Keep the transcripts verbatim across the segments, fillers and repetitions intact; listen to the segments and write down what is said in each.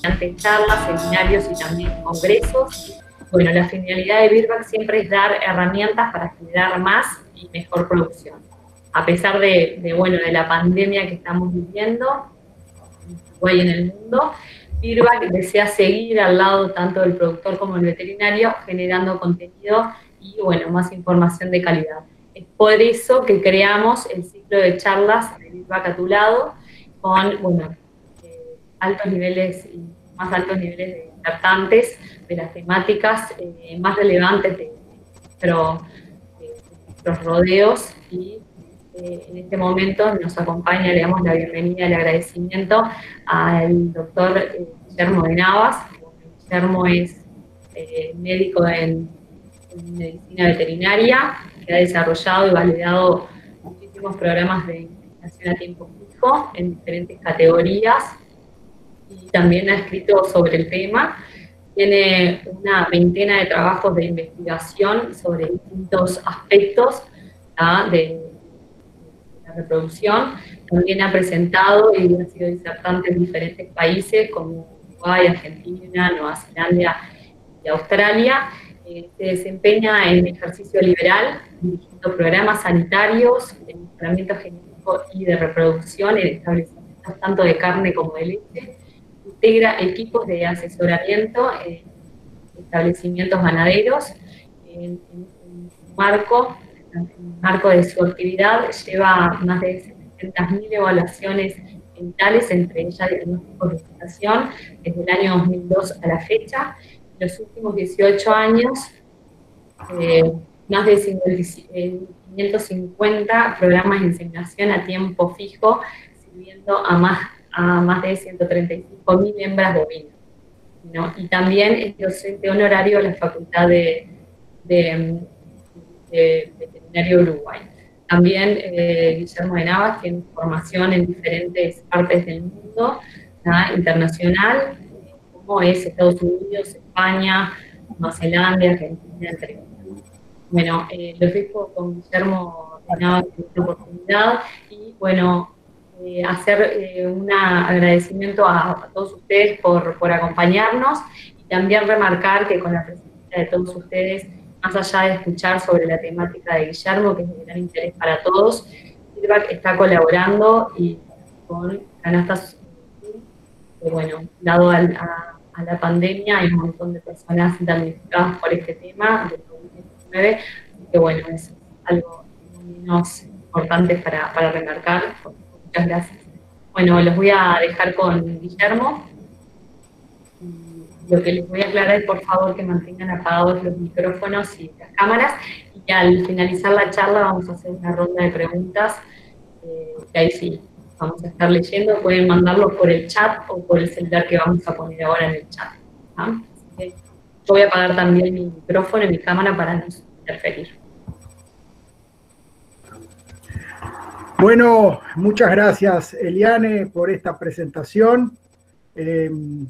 mediante charlas, seminarios y también congresos. Bueno, la finalidad de Virbac siempre es dar herramientas para generar más y mejor producción. A pesar de, de, bueno, de la pandemia que estamos viviendo en Uruguay y en el mundo, Virbac desea seguir al lado tanto del productor como del veterinario, generando contenido y, bueno, más información de calidad. Es por eso que creamos el ciclo de charlas de Virbac a tu lado, con, bueno, eh, altos niveles y más altos niveles de disertantes de las temáticas eh, más relevantes de, nuestro, de nuestros rodeos, y eh, en este momento nos acompaña, le damos la bienvenida, el agradecimiento al doctor eh, Guillermo de Navas. Guillermo es eh, médico en, en medicina veterinaria, que ha desarrollado y validado muchísimos programas de investigación a tiempo fijo en diferentes categorías, y también ha escrito sobre el tema. Tiene una veintena de trabajos de investigación sobre distintos aspectos ¿ah? de, de la reproducción. También ha presentado y ha sido disertante en diferentes países como Uruguay, Argentina, Nueva Zelanda y Australia. Eh, se desempeña en ejercicio liberal, dirigiendo programas sanitarios, de mejoramiento genético y de reproducción en establecimientos tanto de carne como de leche. Integra equipos de asesoramiento en establecimientos ganaderos. En, en, en, marco, en el marco de su actividad lleva más de setecientas mil evaluaciones genitales, entre ellas diagnósticos de gestación, desde el año dos mil dos a la fecha. En los últimos dieciocho años, eh, más de quinientos cincuenta programas de inseminación a tiempo fijo, sirviendo a más a más de ciento treinta y cinco mil hembras bovinas, ¿no? Y también es docente honorario de la Facultad de, de, de Veterinaria de Uruguay. También eh, Guillermo de Navas tiene formación en diferentes partes del mundo, ¿no? Internacional, como es Estados Unidos, España, Nueva Zelanda, Argentina, entre otros. Bueno, eh, los dejo con Guillermo de Navas en esta oportunidad, y bueno, Eh, hacer eh, un agradecimiento a, a todos ustedes por, por acompañarnos, y también remarcar que con la presencia de todos ustedes, más allá de escuchar sobre la temática de Guillermo, que es de gran interés para todos, Virbac está colaborando y con Canastas, que bueno, dado al, a, a la pandemia, hay un montón de personas damnificadas por este tema del COVID diecinueve, que bueno, es algo menos importante para, para remarcar. Muchas gracias. Bueno, los voy a dejar con Guillermo. Lo que les voy a aclarar es, por favor, que mantengan apagados los micrófonos y las cámaras, y al finalizar la charla vamos a hacer una ronda de preguntas, eh, que ahí sí vamos a estar leyendo. Pueden mandarlo por el chat o por el celular que vamos a poner ahora en el chat. ¿Ah? Así que yo voy a apagar también mi micrófono y mi cámara para no interferir. Bueno, muchas gracias, Eliane, por esta presentación. Eh,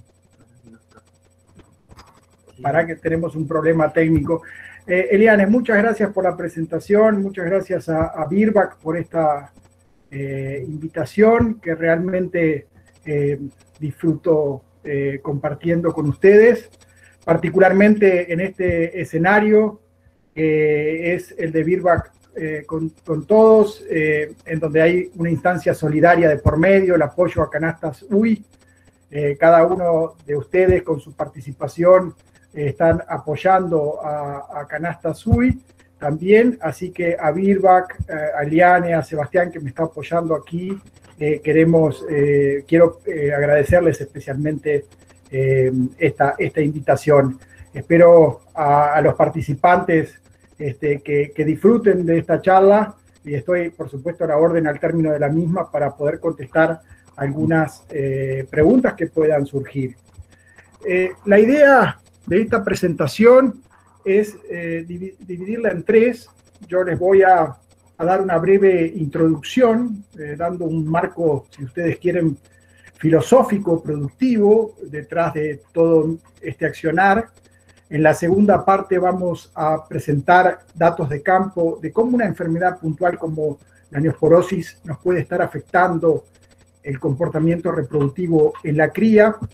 para que tenemos un problema técnico. Eh, Eliane, muchas gracias por la presentación, muchas gracias a, a Virbac por esta eh, invitación que realmente eh, disfruto eh, compartiendo con ustedes, particularmente en este escenario que eh, es el de Virbac eh, con, con todos, eh, en donde hay una instancia solidaria de por medio, el apoyo a Canastas U I. Eh, cada uno de ustedes con su participación eh, están apoyando a, a Canastas U I también, así que a Virbac, eh, a Eliane, a Sebastián que me está apoyando aquí, eh, queremos, eh, quiero eh, agradecerles especialmente eh, esta, esta invitación. Espero a, a los participantes este, que, que disfruten de esta charla, y estoy por supuesto a la orden al término de la misma para poder contestar algunas eh, preguntas que puedan surgir. Eh, la idea de esta presentación es eh, dividirla en tres. Yo les voy a, a dar una breve introducción, eh, dando un marco, si ustedes quieren, filosófico, productivo, detrás de todo este accionar. En la segunda parte vamos a presentar datos de campo de cómo una enfermedad puntual como la neosporosis nos puede estar afectando el comportamiento reproductivo en la cría.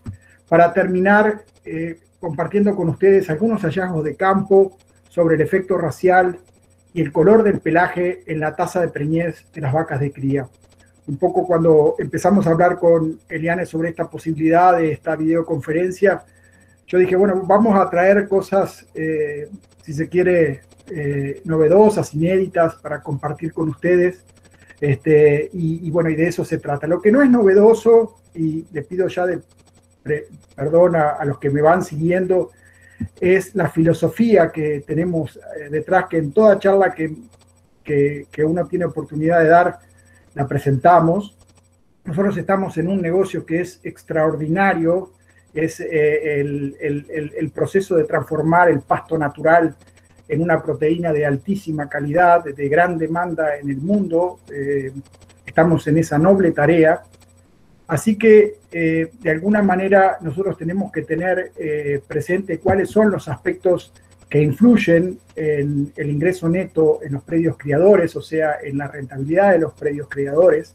para terminar eh, compartiendo con ustedes algunos hallazgos de campo sobre el efecto racial y el color del pelaje en la tasa de preñez de las vacas de cría. Un poco cuando empezamos a hablar con Eliane sobre esta posibilidad de esta videoconferencia, yo dije, bueno, vamos a traer cosas, eh, si se quiere, eh, novedosas, inéditas, para compartir con ustedes. Este, y, y bueno, y de eso se trata. Lo que no es novedoso, y le pido ya de pre, perdón a, a los que me van siguiendo, es la filosofía que tenemos eh, detrás, que en toda charla que, que, que uno tiene oportunidad de dar, la presentamos. Nosotros estamos en un negocio que es extraordinario, es eh, el, el, el proceso de transformar el pasto natural en una proteína de altísima calidad, de gran demanda en el mundo. Eh, estamos en esa noble tarea. Así que, eh, de alguna manera, nosotros tenemos que tener eh, presente cuáles son los aspectos que influyen en el ingreso neto en los predios criadores, o sea, en la rentabilidad de los predios criadores.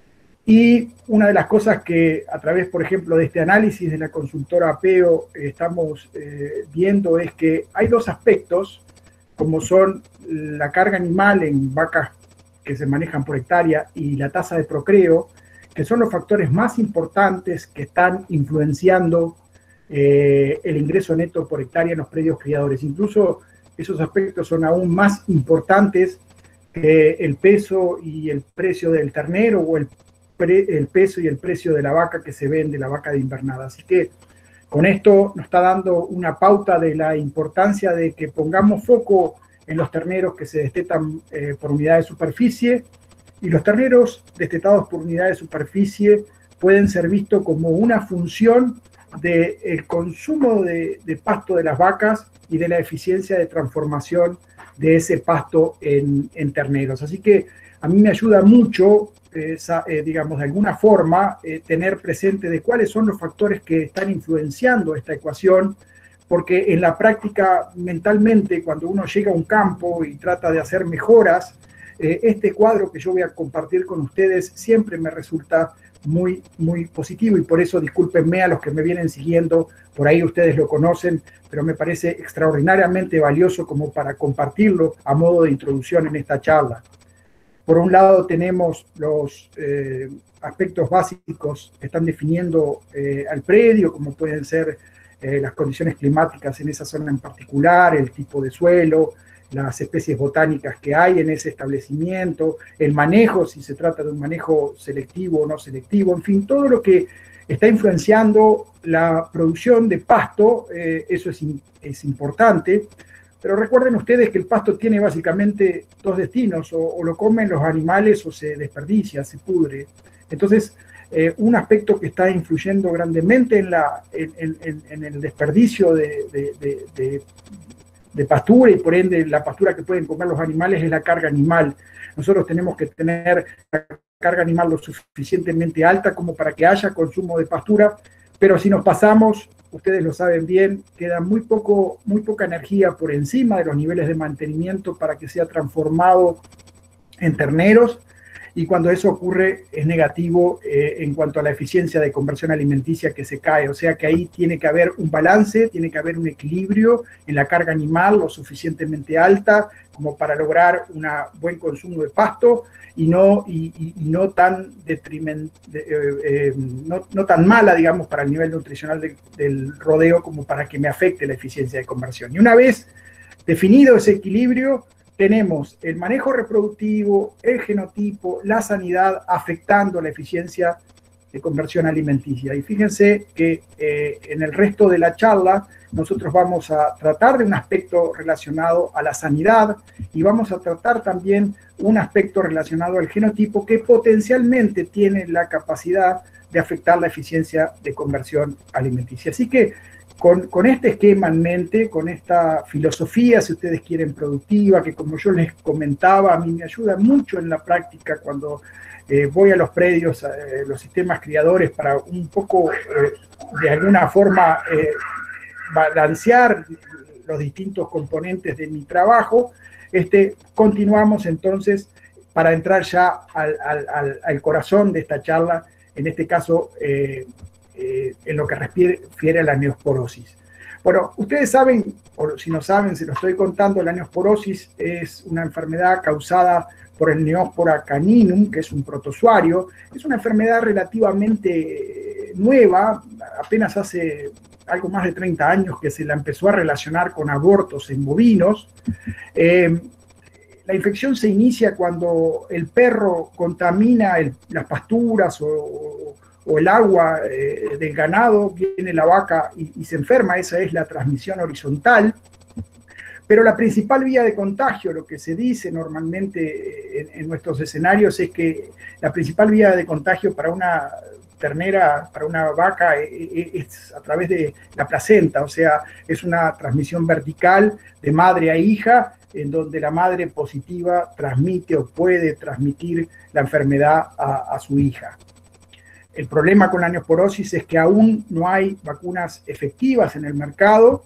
Y una de las cosas que a través, por ejemplo, de este análisis de la consultora Apeo eh, estamos eh, viendo es que hay dos aspectos, como son la carga animal en vacas que se manejan por hectárea y la tasa de procreo, que son los factores más importantes que están influenciando eh, el ingreso neto por hectárea en los predios criadores. Incluso esos aspectos son aún más importantes que el peso y el precio del ternero o el, pre, el peso y el precio de la vaca que se vende, la vaca de invernada. Así que con esto nos está dando una pauta de la importancia de que pongamos foco en los terneros que se destetan eh, por unidad de superficie, y los terneros destetados por unidad de superficie pueden ser vistos como una función del consumo de, de pasto de las vacas y de la eficiencia de transformación de ese pasto en, en terneros. Así que a mí me ayuda mucho, eh, eh, digamos, de alguna forma, eh, tener presente de cuáles son los factores que están influenciando esta ecuación, porque en la práctica, mentalmente, cuando uno llega a un campo y trata de hacer mejoras, eh, este cuadro que yo voy a compartir con ustedes siempre me resulta muy, muy positivo, y por eso discúlpenme a los que me vienen siguiendo, por ahí ustedes lo conocen, pero me parece extraordinariamente valioso como para compartirlo a modo de introducción en esta charla. Por un lado tenemos los eh, aspectos básicos que están definiendo eh, al predio, como pueden ser eh, las condiciones climáticas en esa zona en particular, el tipo de suelo, las especies botánicas que hay en ese establecimiento, el manejo, si se trata de un manejo selectivo o no selectivo, en fin, todo lo que está influenciando la producción de pasto, eh, eso es, es importante. Pero recuerden ustedes que el pasto tiene básicamente dos destinos, o, o lo comen los animales o se desperdicia, se pudre. Entonces, eh, un aspecto que está influyendo grandemente en, la, en, en, en el desperdicio de, de, de, de, de pastura, y por ende la pastura que pueden comer los animales, es la carga animal. Nosotros tenemos que tener la carga animal lo suficientemente alta como para que haya consumo de pastura, pero si nos pasamos, ustedes lo saben bien, queda muy, poco, muy poca energía por encima de los niveles de mantenimiento para que sea transformado en terneros, y cuando eso ocurre es negativo eh, en cuanto a la eficiencia de conversión alimenticia que se cae. O sea que ahí tiene que haber un balance, tiene que haber un equilibrio en la carga animal lo suficientemente alta como para lograr un buen consumo de pasto, y no, y, y, y no, tan detriment, de, eh, eh, no, no tan mala, digamos, para el nivel nutricional de, del rodeo como para que me afecte la eficiencia de conversión. Y una vez definido ese equilibrio, tenemos el manejo reproductivo, el genotipo, la sanidad afectando la eficiencia de conversión alimenticia. Y fíjense que eh, en el resto de la charla nosotros vamos a tratar de un aspecto relacionado a la sanidad, y vamos a tratar también un aspecto relacionado al genotipo que potencialmente tiene la capacidad de afectar la eficiencia de conversión alimenticia. Así que con, con este esquema en mente, con esta filosofía, si ustedes quieren, productiva, que como yo les comentaba, a mí me ayuda mucho en la práctica cuando eh, voy a los predios, eh, los sistemas criadores, para un poco, eh, de alguna forma, eh, balancear los distintos componentes de mi trabajo. Este, continuamos entonces para entrar ya al, al, al, al corazón de esta charla, en este caso eh, eh, en lo que refiere a la neosporosis. Bueno, ustedes saben, o si no saben, se lo estoy contando, la neosporosis es una enfermedad causada por el Neospora caninum, que es un protozoario. Es una enfermedad relativamente nueva, apenas hace algo más de treinta años que se la empezó a relacionar con abortos en bovinos. Eh, la infección se inicia cuando el perro contamina el, las pasturas o, o el agua eh, del ganado, viene la vaca y, y se enferma. Esa es la transmisión horizontal. Pero la principal vía de contagio, lo que se dice normalmente en, en nuestros escenarios, es que la principal vía de contagio para una ternera, para una vaca, es a través de la placenta, o sea, es una transmisión vertical de madre a hija, en donde la madre positiva transmite o puede transmitir la enfermedad a, a su hija. El problema con la neosporosis es que aún no hay vacunas efectivas en el mercado.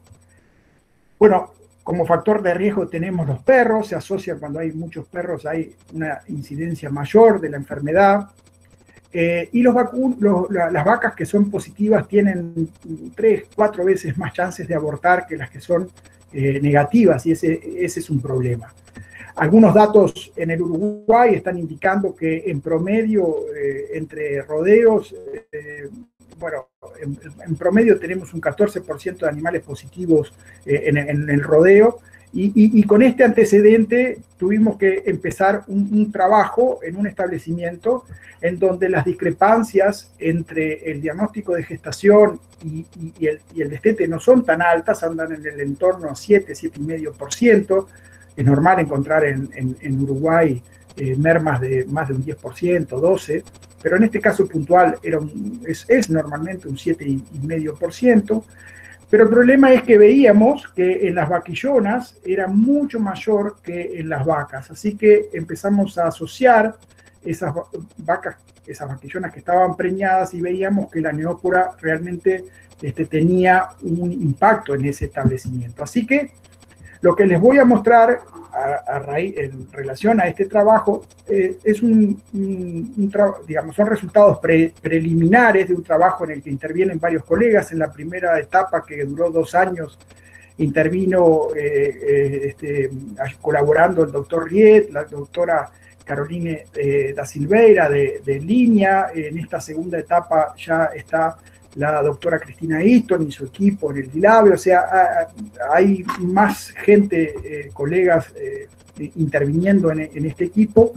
Bueno, como factor de riesgo tenemos los perros, se asocia cuando hay muchos perros, hay una incidencia mayor de la enfermedad. Eh, y los vacu los, la, las vacas que son positivas tienen tres, cuatro veces más chances de abortar que las que son eh, negativas, y ese, ese es un problema. Algunos datos en el Uruguay están indicando que en promedio, eh, entre rodeos, eh, bueno, en, en promedio tenemos un catorce por ciento de animales positivos eh, en, en el rodeo, y, y, y con este antecedente tuvimos que empezar un, un trabajo en un establecimiento en donde las discrepancias entre el diagnóstico de gestación y, y, y, el, y el destete no son tan altas, andan en el entorno a siete, siete coma cinco por ciento. Es normal encontrar en, en, en Uruguay eh, mermas de más de un diez por ciento, doce por ciento, pero en este caso puntual era un, es, es normalmente un siete coma cinco por ciento. Pero el problema es que veíamos que en las vaquillonas era mucho mayor que en las vacas, así que empezamos a asociar esas vacas, esas vaquillonas que estaban preñadas, y veíamos que la neóspora realmente este, tenía un impacto en ese establecimiento. Así que lo que les voy a mostrar a, a raíz, en relación a este trabajo eh, es un, un, un digamos, son resultados pre, preliminares de un trabajo en el que intervienen varios colegas. En la primera etapa, que duró dos años, intervino eh, eh, este, colaborando el doctor Riet, la doctora Caroline eh, da Silveira de, de Línea. En esta segunda etapa ya está la doctora Cristina Easton y su equipo en el Dilabio. O sea, hay más gente, eh, colegas, eh, interviniendo en, en este equipo.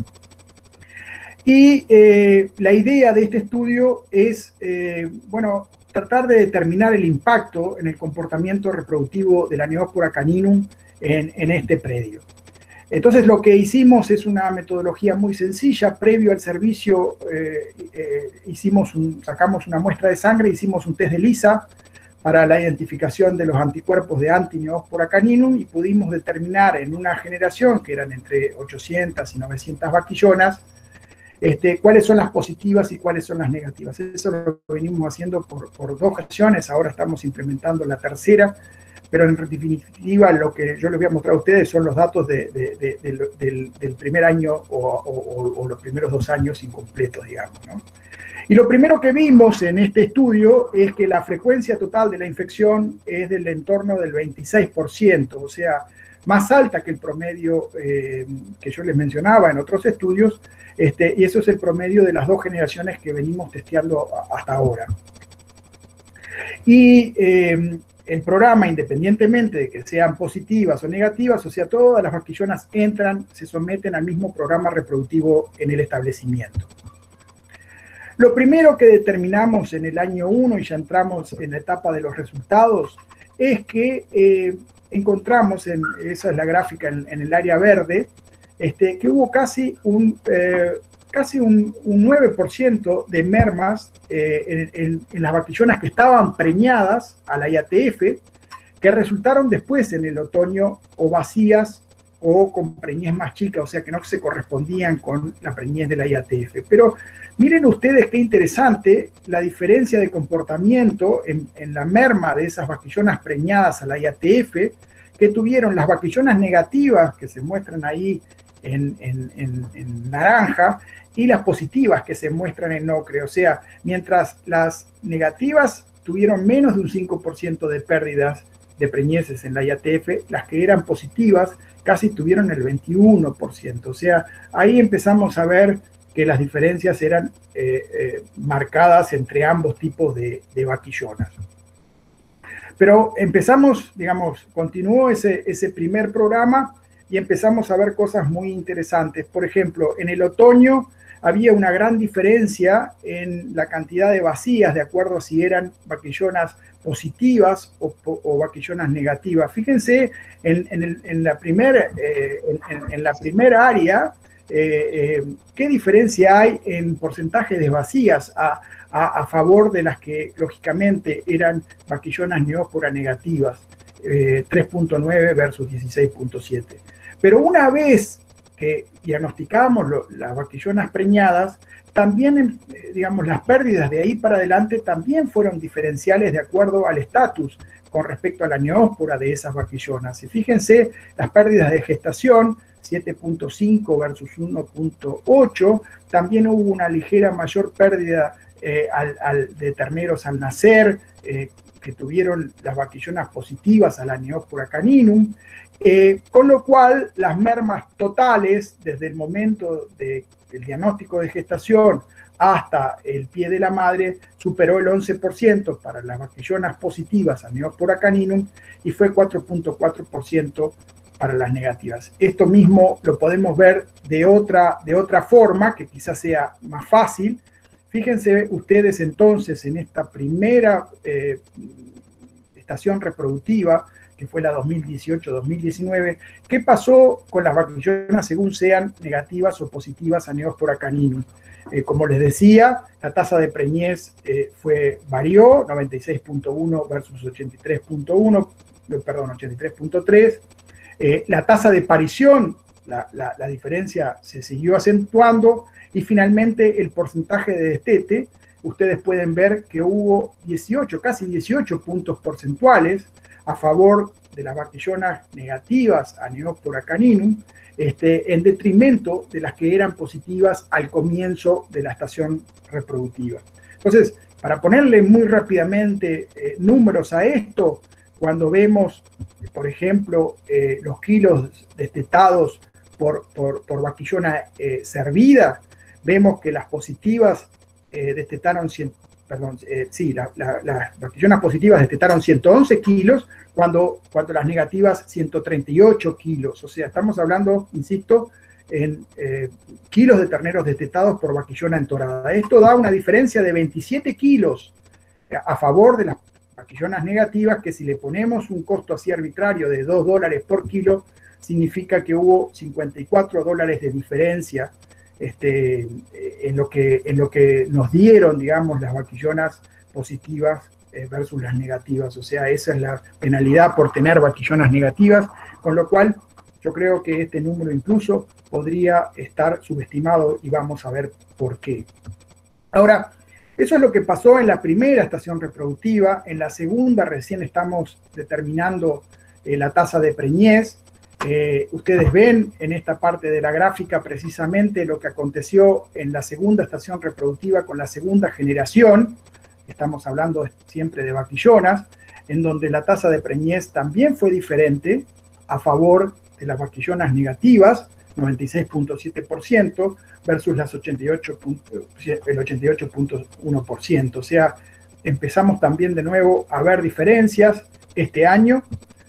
Y eh, la idea de este estudio es, eh, bueno, tratar de determinar el impacto en el comportamiento reproductivo de la Neospora caninum en, en este predio. Entonces lo que hicimos es una metodología muy sencilla. Previo al servicio eh, eh, hicimos un, sacamos una muestra de sangre, hicimos un test de ELISA para la identificación de los anticuerpos de anti-Neospora caninum, y pudimos determinar en una generación, que eran entre ochocientas y novecientas vaquillonas, este, cuáles son las positivas y cuáles son las negativas. Eso lo venimos haciendo por, por dos ocasiones, ahora estamos implementando la tercera. Pero en definitiva lo que yo les voy a mostrar a ustedes son los datos de, de, de, de, del, del primer año o, o, o los primeros dos años incompletos, digamos, ¿no? Y lo primero que vimos en este estudio es que la frecuencia total de la infección es del entorno del veintiséis por ciento, o sea, más alta que el promedio eh, que yo les mencionaba en otros estudios, este, y eso es el promedio de las dos generaciones que venimos testeando hasta ahora. Y eh, el programa, independientemente de que sean positivas o negativas, o sea, todas las vaquillonas entran, se someten al mismo programa reproductivo en el establecimiento. Lo primero que determinamos en el año uno, y ya entramos en la etapa de los resultados, es que eh, encontramos, en, esa es la gráfica en, en el área verde, este, que hubo casi un... Eh, casi un, un nueve por ciento de mermas eh, en, en, en las vaquillonas que estaban preñadas a la I A T F, que resultaron después en el otoño o vacías o con preñez más chica, o sea que no se correspondían con la preñez de la I A T F. Pero miren ustedes qué interesante la diferencia de comportamiento en, en la merma de esas vaquillonas preñadas a la I A T F, que tuvieron las vaquillonas negativas, que se muestran ahí en, en, en, en naranja, y las positivas que se muestran en ocre. O sea, mientras las negativas tuvieron menos de un cinco por ciento de pérdidas de preñeces en la I A T F, las que eran positivas casi tuvieron el veintiuno por ciento. O sea, ahí empezamos a ver que las diferencias eran eh, eh, marcadas entre ambos tipos de, de vaquillonas. Pero empezamos, digamos, continuó ese, ese primer programa y empezamos a ver cosas muy interesantes. Por ejemplo, en el otoño había una gran diferencia en la cantidad de vacías, de acuerdo a si eran vaquillonas positivas o, o vaquillonas negativas. Fíjense en, en, el, en, la, primer, eh, en, en la primera área, eh, eh, qué diferencia hay en porcentaje de vacías a, a, a favor de las que lógicamente eran vaquillonas neóspora negativas, eh, tres punto nueve versus dieciséis punto siete. Pero una vez que diagnosticamos lo, las vaquillonas preñadas, también, eh, digamos, las pérdidas de ahí para adelante también fueron diferenciales de acuerdo al estatus con respecto a la neóspora de esas vaquillonas. Y fíjense, las pérdidas de gestación, siete punto cinco versus uno punto ocho, también hubo una ligera mayor pérdida eh, al, al, de terneros al nacer, eh, que tuvieron las vaquillonas positivas a la Neospora caninum, eh, con lo cual las mermas totales desde el momento de, del diagnóstico de gestación hasta el pie de la madre superó el once por ciento para las vaquillonas positivas a Neospora caninum y fue cuatro punto cuatro por ciento para las negativas. Esto mismo lo podemos ver de otra, de otra forma, que quizás sea más fácil. Fíjense ustedes entonces en esta primera eh, estación reproductiva, que fue la dos mil dieciocho dos mil diecinueve, ¿qué pasó con las vaquillonas según sean negativas o positivas a Neospora caninum? Eh, como les decía, la tasa de preñez eh, fue, varió, noventa y seis punto uno versus ochenta y tres punto uno, perdón, ochenta y tres punto tres. Eh, la tasa de parición, la, la, la diferencia se siguió acentuando, y finalmente el porcentaje de destete, ustedes pueden ver que hubo dieciocho, casi dieciocho puntos porcentuales a favor de las vaquillonas negativas a Neospora caninum, este, en detrimento de las que eran positivas al comienzo de la estación reproductiva. Entonces, para ponerle muy rápidamente eh, números a esto, cuando vemos, por ejemplo, eh, los kilos destetados por, por, por vaquillona eh, servida, vemos que las positivas eh, destetaron, cien, perdón, eh, sí, la, la, las vaquillonas positivas destetaron ciento once kilos, cuando, cuando las negativas ciento treinta y ocho kilos. O sea, estamos hablando, insisto, en eh, kilos de terneros destetados por vaquillona entorada. Esto da una diferencia de veintisiete kilos a favor de las vaquillonas negativas, que si le ponemos un costo así arbitrario de dos dólares por kilo, significa que hubo cincuenta y cuatro dólares de diferencia este, en, lo que, en lo que nos dieron, digamos, las vaquillonas positivas eh, versus las negativas. O sea, esa es la penalidad por tener vaquillonas negativas, con lo cual yo creo que este número incluso podría estar subestimado y vamos a ver por qué. Ahora, eso es lo que pasó en la primera estación reproductiva. En la segunda recién estamos determinando eh, la tasa de preñez. Eh, ustedes ven en esta parte de la gráfica precisamente lo que aconteció en la segunda estación reproductiva con la segunda generación. Estamos hablando siempre de vaquillonas, en donde la tasa de preñez también fue diferente a favor de las vaquillonas negativas, noventa y seis punto siete por ciento, versus las ochenta y ocho, el ochenta y ocho punto uno por ciento. O sea, empezamos también de nuevo a ver diferencias este año.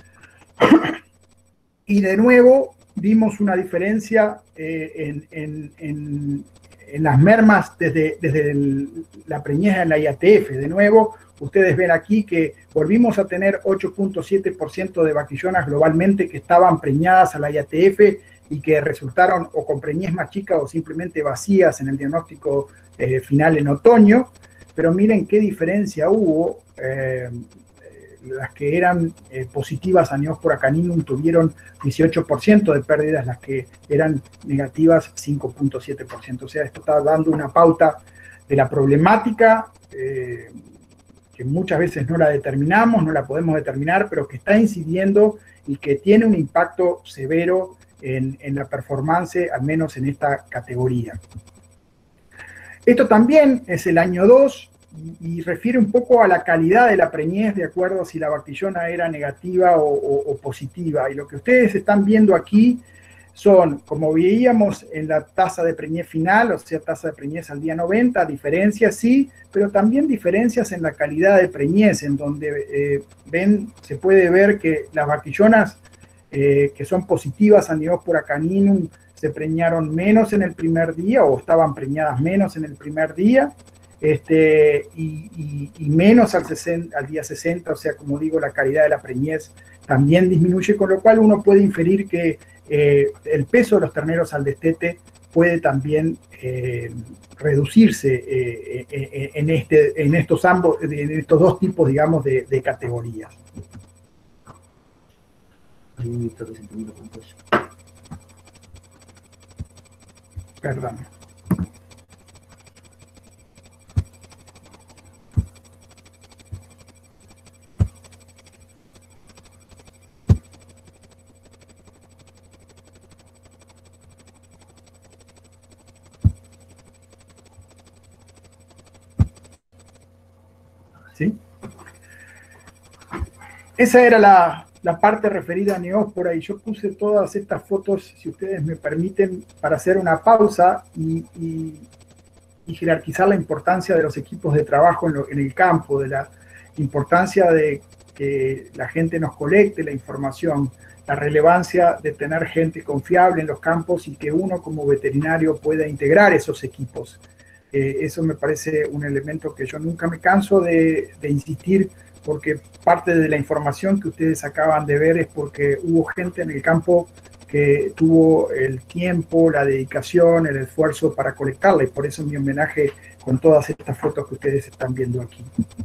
Y de nuevo vimos una diferencia eh, en, en, en, en las mermas desde, desde el, la preñez en la I A T F. De nuevo, ustedes ven aquí que volvimos a tener ocho punto siete por ciento de vaquillonas globalmente que estaban preñadas a la I A T F y que resultaron o con preñez más chica o simplemente vacías en el diagnóstico eh, final en otoño. Pero miren qué diferencia hubo. Eh, las que eran eh, positivas a Neospora caninum tuvieron dieciocho por ciento de pérdidas, las que eran negativas cinco punto siete por ciento. O sea, esto está dando una pauta de la problemática eh, que muchas veces no la determinamos, no la podemos determinar, pero que está incidiendo y que tiene un impacto severo en, en la performance, al menos en esta categoría. Esto también es el año dos y, y refiere un poco a la calidad de la preñez de acuerdo a si la bactillona era negativa o, o, o positiva. Y lo que ustedes están viendo aquí son, como veíamos en la tasa de preñez final, o sea, tasa de preñez al día noventa, diferencias sí, pero también diferencias en la calidad de preñez, en donde eh, ven, se puede ver que las bactillonas eh, que son positivas a Neospora caninum se preñaron menos en el primer día o estaban preñadas menos en el primer día este, y, y, y menos al, sesenta, al día sesenta, o sea, como digo, la calidad de la preñez también disminuye, con lo cual uno puede inferir que eh, el peso de los terneros al destete puede también eh, reducirse eh, eh, en, este, en, estos ambos, en estos dos tipos, digamos, de, de categorías. Perdón. ¿Sí? Esa era la, la parte referida a Neospora y yo puse todas estas fotos, si ustedes me permiten, para hacer una pausa y, y, y jerarquizar la importancia de los equipos de trabajo en, lo, en el campo, de la importancia de que la gente nos colecte la información, la relevancia de tener gente confiable en los campos y que uno como veterinario pueda integrar esos equipos. Eh, eso me parece un elemento que yo nunca me canso de, de insistir, porque parte de la información que ustedes acaban de ver es porque hubo gente en el campo que tuvo el tiempo, la dedicación, el esfuerzo para colectarla, y por eso mi homenaje con todas estas fotos que ustedes están viendo aquí.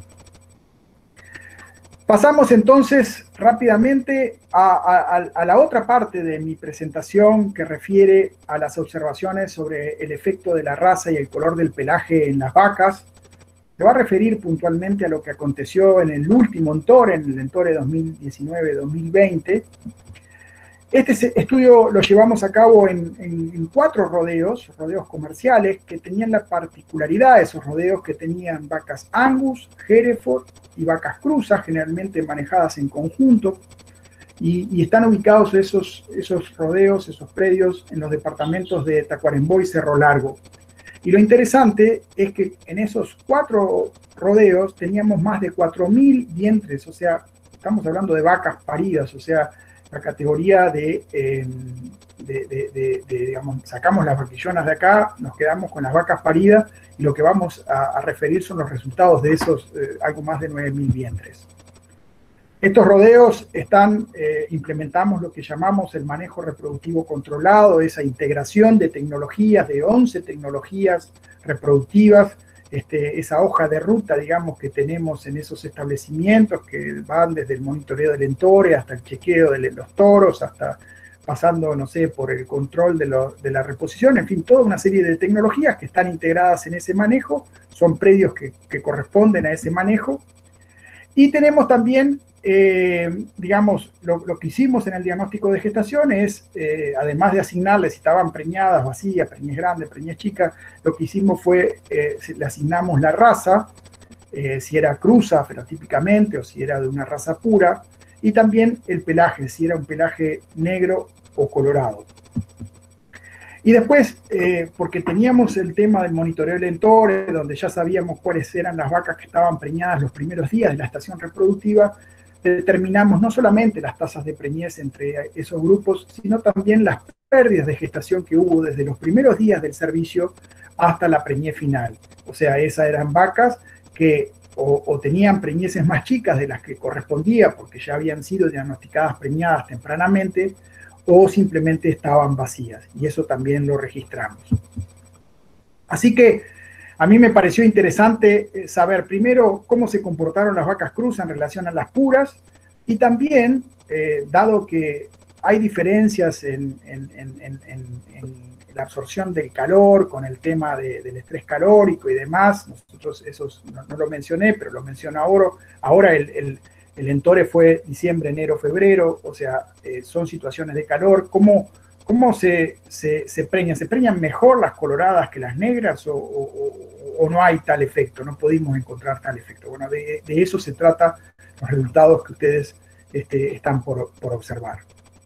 Pasamos entonces rápidamente a, a, a la otra parte de mi presentación que refiere a las observaciones sobre el efecto de la raza y el color del pelaje en las vacas. Se va a referir puntualmente a lo que aconteció en el último Entore, en el Entore dos mil diecinueve dos mil veinte. Este estudio lo llevamos a cabo en, en, en cuatro rodeos, rodeos comerciales, que tenían la particularidad, esos rodeos que tenían vacas Angus, Hereford y vacas cruzas, generalmente manejadas en conjunto, y, y están ubicados esos, esos rodeos, esos predios, en los departamentos de Tacuarembó y Cerro Largo. Y lo interesante es que en esos cuatro rodeos teníamos más de cuatro mil vientres, o sea, estamos hablando de vacas paridas, o sea, la categoría de, eh, de, de, de, de, digamos, sacamos las vaquillonas de acá, nos quedamos con las vacas paridas, y lo que vamos a, a referir son los resultados de esos eh, algo más de nueve mil vientres. Estos rodeos están, eh, implementamos lo que llamamos el manejo reproductivo controlado, esa integración de tecnologías, de once tecnologías reproductivas, este, esa hoja de ruta, digamos, que tenemos en esos establecimientos que van desde el monitoreo del Entore hasta el chequeo de los toros, hasta pasando, no sé, por el control de, lo, de la reposición, en fin, toda una serie de tecnologías que están integradas en ese manejo, son predios que, que corresponden a ese manejo. Y tenemos también, eh, digamos, lo, lo que hicimos en el diagnóstico de gestación es, eh, además de asignarles si estaban preñadas, vacías, preñez grande, preñez chica, lo que hicimos fue, eh, le asignamos la raza, eh, si era cruza fenotípicamente o si era de una raza pura, y también el pelaje, si era un pelaje negro o colorado. Y después, eh, porque teníamos el tema del monitoreo del Entore, donde ya sabíamos cuáles eran las vacas que estaban preñadas los primeros días de la estación reproductiva, determinamos no solamente las tasas de preñez entre esos grupos, sino también las pérdidas de gestación que hubo desde los primeros días del servicio hasta la preñez final. O sea, esas eran vacas que o, o tenían preñeces más chicas de las que correspondía, porque ya habían sido diagnosticadas preñadas tempranamente, o simplemente estaban vacías, y eso también lo registramos. Así que a mí me pareció interesante saber primero cómo se comportaron las vacas cruzas en relación a las puras, y también, eh, dado que hay diferencias en, en, en, en, en la absorción del calor con el tema de, del estrés calórico y demás, nosotros esos no, no lo mencioné, pero lo menciono ahora, ahora el, el El Entore fue diciembre, enero, febrero, o sea, eh, son situaciones de calor. ¿Cómo, ¿cómo se, se, se preñan? ¿Se preñan mejor las coloradas que las negras o, o, o no hay tal efecto? No pudimos encontrar tal efecto. Bueno, de, de eso se trata los resultados que ustedes este, están por, por observar.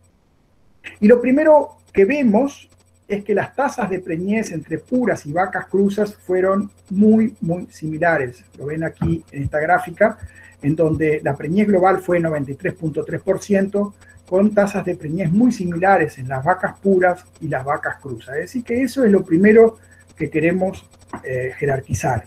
Y lo primero que vemos es que las tasas de preñez entre puras y vacas cruzas fueron muy, muy similares. Lo ven aquí en esta gráfica, en donde la preñez global fue noventa y tres punto tres por ciento, con tasas de preñez muy similares en las vacas puras y las vacas cruzas. Es decir, que eso es lo primero que queremos eh, jerarquizar.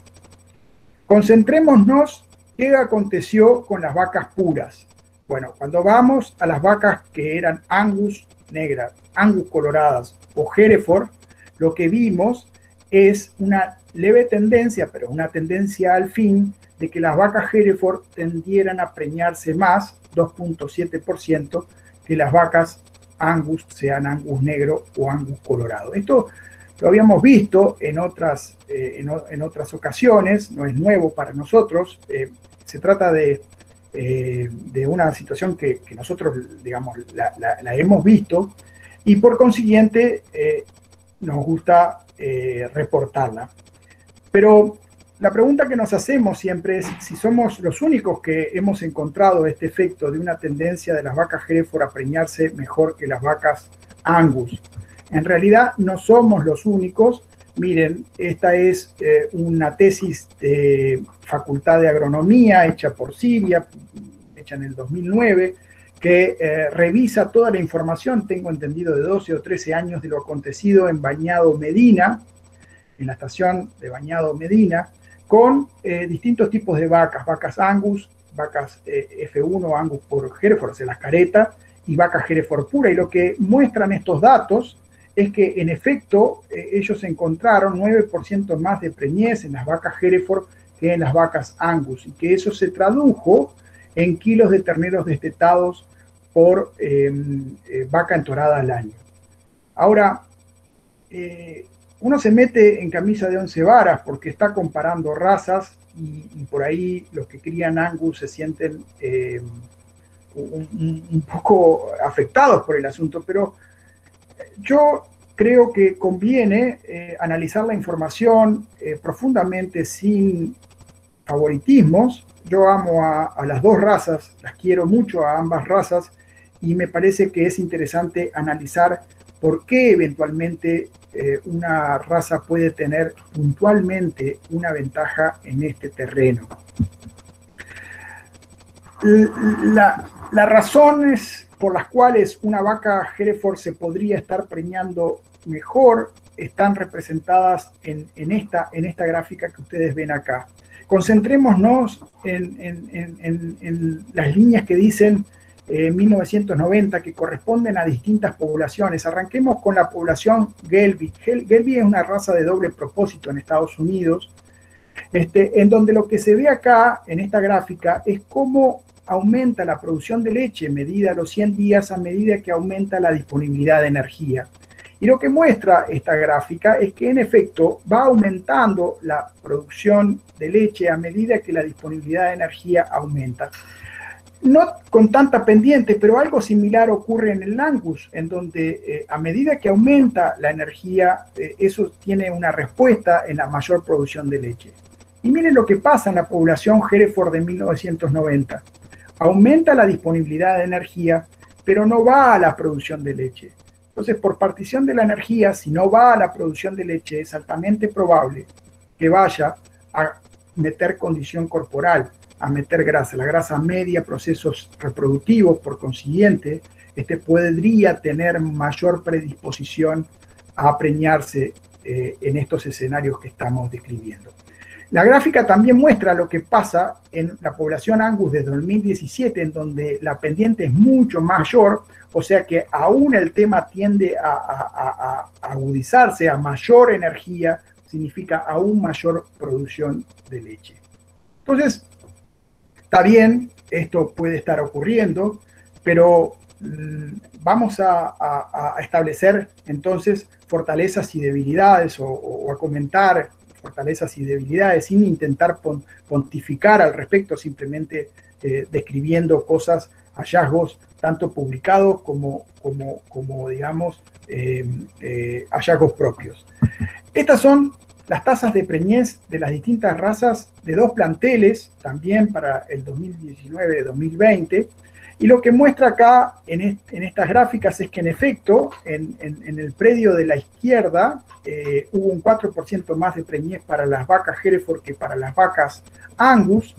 Concentrémonos qué aconteció con las vacas puras. Bueno, cuando vamos a las vacas que eran Angus negras, Angus coloradas o Hereford, lo que vimos es una leve tendencia, pero una tendencia al fin, de que las vacas Hereford tendieran a preñarse más, dos punto siete por ciento, que las vacas Angus, sean Angus negro o Angus colorado. Esto lo habíamos visto en otras, eh, en, en otras ocasiones, no es nuevo para nosotros. Eh, se trata de, eh, de una situación que, que nosotros, digamos, la, la, la hemos visto y por consiguiente eh, nos gusta eh, reportarla. Pero la pregunta que nos hacemos siempre es si somos los únicos que hemos encontrado este efecto de una tendencia de las vacas Hereford a preñarse mejor que las vacas Angus. En realidad no somos los únicos. Miren, esta es eh, una tesis de Facultad de Agronomía hecha por Siria, hecha en el dos mil nueve, que eh, revisa toda la información, tengo entendido, de doce o trece años de lo acontecido en Bañado Medina, en la estación de Bañado Medina, con eh, distintos tipos de vacas, vacas Angus, vacas eh, F uno, Angus por Hereford, se las careta, y vacas Hereford pura. Y lo que muestran estos datos es que, en efecto, eh, ellos encontraron nueve por ciento más de preñez en las vacas Hereford que en las vacas Angus, y que eso se tradujo en kilos de terneros destetados por eh, eh, vaca entorada al año. Ahora, eh, uno se mete en camisa de once varas porque está comparando razas y, y por ahí los que crían Angus se sienten eh, un, un poco afectados por el asunto, pero yo creo que conviene eh, analizar la información eh, profundamente sin favoritismos. Yo amo a, a las dos razas, las quiero mucho a ambas razas y me parece que es interesante analizar por qué eventualmente eh, una raza puede tener puntualmente una ventaja en este terreno. La, las razones por las cuales una vaca Hereford se podría estar preñando mejor están representadas en, en, esta, en esta gráfica que ustedes ven acá. Concentrémonos en, en, en, en las líneas que dicen eh, mil novecientos noventa, que corresponden a distintas poblaciones. Arranquemos con la población Gelbvieh. Gelbvieh es una raza de doble propósito en Estados Unidos, este, en donde lo que se ve acá en esta gráfica es cómo aumenta la producción de leche medida a los cien días a medida que aumenta la disponibilidad de energía. Y lo que muestra esta gráfica es que, en efecto, va aumentando la producción de leche a medida que la disponibilidad de energía aumenta. No con tanta pendiente, pero algo similar ocurre en el Angus, en donde eh, a medida que aumenta la energía, eh, eso tiene una respuesta en la mayor producción de leche. Y miren lo que pasa en la población Hereford de mil novecientos noventa. Aumenta la disponibilidad de energía, pero no va a la producción de leche. Entonces, por partición de la energía, si no va a la producción de leche, es altamente probable que vaya a meter condición corporal, a meter grasa, la grasa media, procesos reproductivos. Por consiguiente, este podría tener mayor predisposición a preñarse eh, en estos escenarios que estamos describiendo. La gráfica también muestra lo que pasa en la población Angus desde dos mil diecisiete, en donde la pendiente es mucho mayor, o sea que aún el tema tiende a, a, a, a agudizarse, a mayor energía, significa aún mayor producción de leche. Entonces, está bien, esto puede estar ocurriendo, pero mmm, vamos a, a, a establecer entonces fortalezas y debilidades o, o a comentar fortalezas y debilidades sin intentar pontificar al respecto, simplemente eh, describiendo cosas hallazgos tanto publicados como, como, como digamos, eh, eh, hallazgos propios. Estas son las tasas de preñez de las distintas razas de dos planteles, también para el dos mil diecinueve dos mil veinte, y lo que muestra acá en, est en estas gráficas es que en efecto, en, en, en el predio de la izquierda, eh, hubo un cuatro por ciento más de preñez para las vacas Hereford que para las vacas Angus.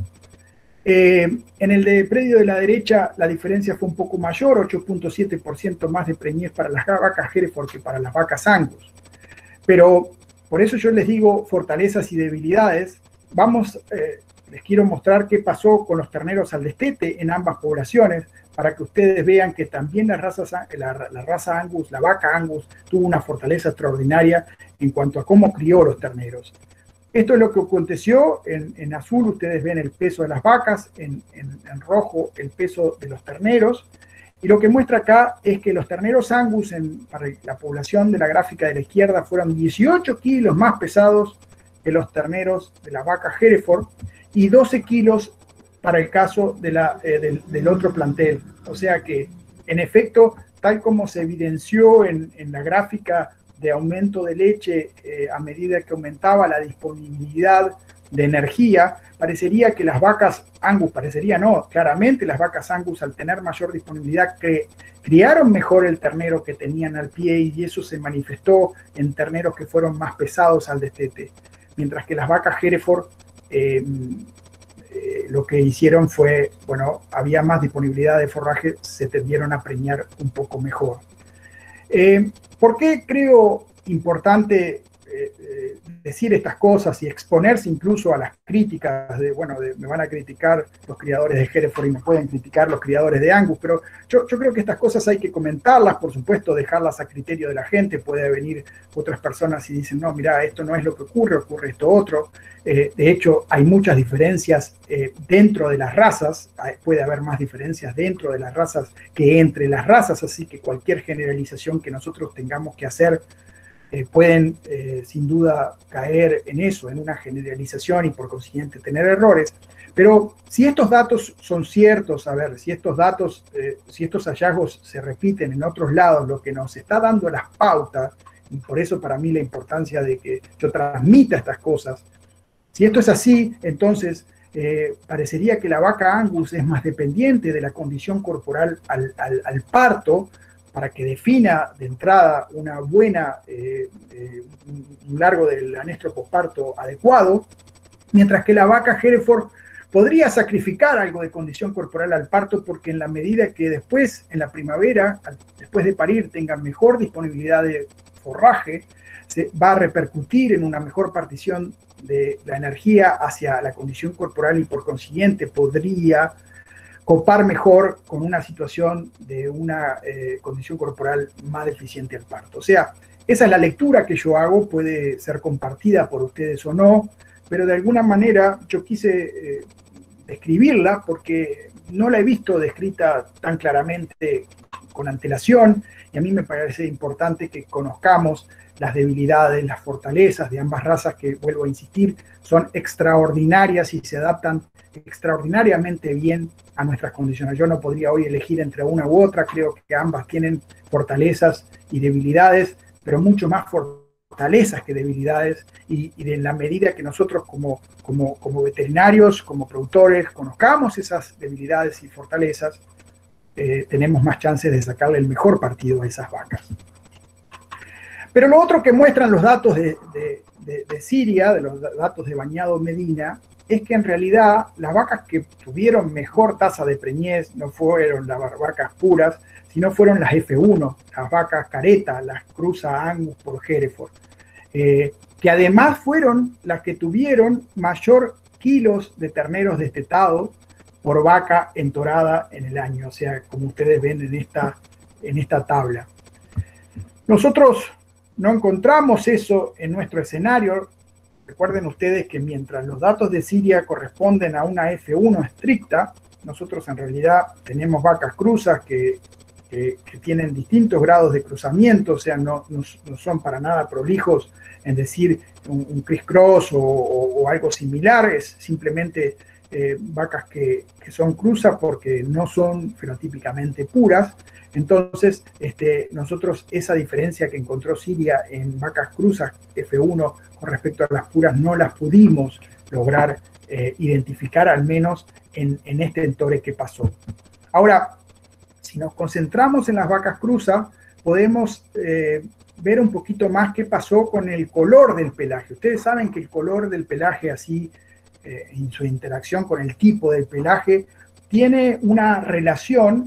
Eh, en el de predio de la derecha la diferencia fue un poco mayor, ocho punto siete por ciento más de preñez para las vacas Hereford que para las vacas Angus. Pero por eso yo les digo fortalezas y debilidades. Vamos, eh, les quiero mostrar qué pasó con los terneros al destete en ambas poblaciones, para que ustedes vean que también la raza, la, la raza Angus, la vaca Angus, tuvo una fortaleza extraordinaria en cuanto a cómo crió los terneros. Esto es lo que aconteció. En, en azul ustedes ven el peso de las vacas, en, en, en rojo el peso de los terneros, y lo que muestra acá es que los terneros Angus en, para la población de la gráfica de la izquierda fueron dieciocho kilos más pesados que los terneros de la vaca Hereford y doce kilos para el caso de la, eh, del, del otro plantel. O sea que, en efecto, tal como se evidenció en, en la gráfica de aumento de leche eh, a medida que aumentaba la disponibilidad de energía, parecería que las vacas Angus, parecería no, claramente las vacas Angus al tener mayor disponibilidad que criaron mejor el ternero que tenían al pie, y eso se manifestó en terneros que fueron más pesados al destete. Mientras que las vacas Hereford eh, eh, lo que hicieron fue, bueno, había más disponibilidad de forraje, se tendieron a preñar un poco mejor. Eh, ¿Por qué creo importante eh, eh, decir estas cosas y exponerse incluso a las críticas de, bueno, de, me van a criticar los criadores de Hereford y me pueden criticar los criadores de Angus, pero yo, yo creo que estas cosas hay que comentarlas, por supuesto, dejarlas a criterio de la gente. Puede venir otras personas y dicen, no, mira, esto no es lo que ocurre, ocurre esto otro. Eh, de hecho, hay muchas diferencias eh, dentro de las razas, hay, puede haber más diferencias dentro de las razas que entre las razas, así que cualquier generalización que nosotros tengamos que hacer eh, pueden eh, sin duda caer en eso, en una generalización y por consiguiente tener errores. Pero si estos datos son ciertos, a ver, si estos datos, eh, si estos hallazgos se repiten en otros lados, lo que nos está dando las pautas, y por eso para mí la importancia de que yo transmita estas cosas, si esto es así, entonces eh, parecería que la vaca Angus es más dependiente de la condición corporal al, al, al parto, para que defina de entrada una buena, eh, eh, un largo del anestro posparto adecuado, mientras que la vaca Hereford podría sacrificar algo de condición corporal al parto, porque en la medida que después, en la primavera, después de parir, tenga mejor disponibilidad de forraje, se va a repercutir en una mejor partición de la energía hacia la condición corporal y por consiguiente podría copar mejor con una situación de una eh, condición corporal más deficiente al parto. O sea, esa es la lectura que yo hago, puede ser compartida por ustedes o no, pero de alguna manera yo quise eh, describirla porque no la he visto descrita tan claramente con antelación, y a mí me parece importante que conozcamos las debilidades, las fortalezas de ambas razas, que, vuelvo a insistir, son extraordinarias y se adaptan extraordinariamente bien a nuestras condiciones. Yo no podría hoy elegir entre una u otra, creo que ambas tienen fortalezas y debilidades, pero mucho más fortalezas que debilidades, y, y en la medida que nosotros como, como, como veterinarios, como productores, conozcamos esas debilidades y fortalezas, eh, tenemos más chances de sacarle el mejor partido a esas vacas. Pero lo otro que muestran los datos de, de, de, de Siria, de los datos de Bañado Medina, es que en realidad las vacas que tuvieron mejor tasa de preñez no fueron las vacas puras, sino fueron las F uno, las vacas careta, las cruza Angus por Hereford, eh, que además fueron las que tuvieron mayor kilos de terneros destetados por vaca entorada en el año, o sea, como ustedes ven en esta, en esta tabla. Nosotros no encontramos eso en nuestro escenario. Recuerden ustedes que mientras los datos de Siria corresponden a una F uno estricta, nosotros en realidad tenemos vacas cruzas que, que, que tienen distintos grados de cruzamiento, o sea, no, no, no son para nada prolijos en decir un, un criss-cross o, o, o algo similar, es simplemente eh, vacas que, que son cruzas porque no son fenotípicamente puras. Entonces, este, nosotros esa diferencia que encontró Siria en vacas cruzas F uno con respecto a las puras no las pudimos lograr eh, identificar, al menos en, en este entore que pasó. Ahora, si nos concentramos en las vacas cruzas, podemos eh, ver un poquito más qué pasó con el color del pelaje. Ustedes saben que el color del pelaje, así eh, en su interacción con el tipo del pelaje, tiene una relación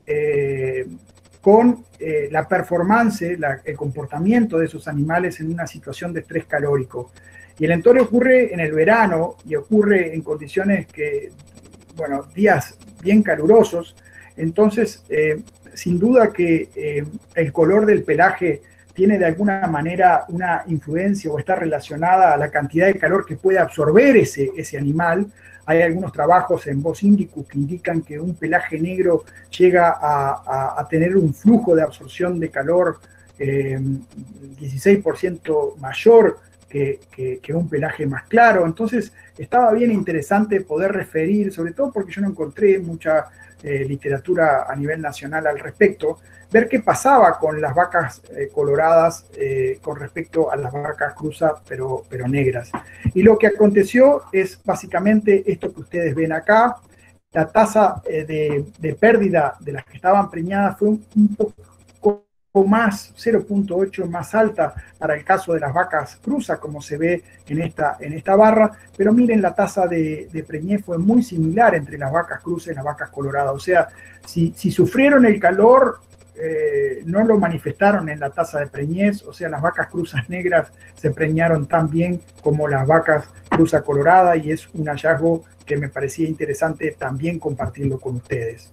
eh, con eh, la performance, la, el comportamiento de esos animales en una situación de estrés calórico. Y el entore ocurre en el verano y ocurre en condiciones que, bueno, días bien calurosos. Entonces, eh, sin duda que eh, el color del pelaje tiene de alguna manera una influencia o está relacionada a la cantidad de calor que puede absorber ese, ese animal. Hay algunos trabajos en Bos Indicus que indican que un pelaje negro llega a, a, a tener un flujo de absorción de calor eh, dieciséis por ciento mayor que, que, que un pelaje más claro. Entonces estaba bien interesante poder referir, sobre todo porque yo no encontré mucha eh, literatura a nivel nacional al respecto, ver qué pasaba con las vacas eh, coloradas eh, con respecto a las vacas cruzas, pero, pero negras. Y lo que aconteció es básicamente esto que ustedes ven acá. La tasa eh, de, de pérdida de las que estaban preñadas fue un, un poco más, cero punto ocho más alta para el caso de las vacas cruzas, como se ve en esta, en esta barra, pero miren, la tasa de, de preñez fue muy similar entre las vacas cruzas y las vacas coloradas. O sea, si, si sufrieron el calor, Eh, no lo manifestaron en la tasa de preñez, o sea, las vacas cruzas negras se preñaron tan bien como las vacas cruza colorada, y es un hallazgo que me parecía interesante también compartirlo con ustedes.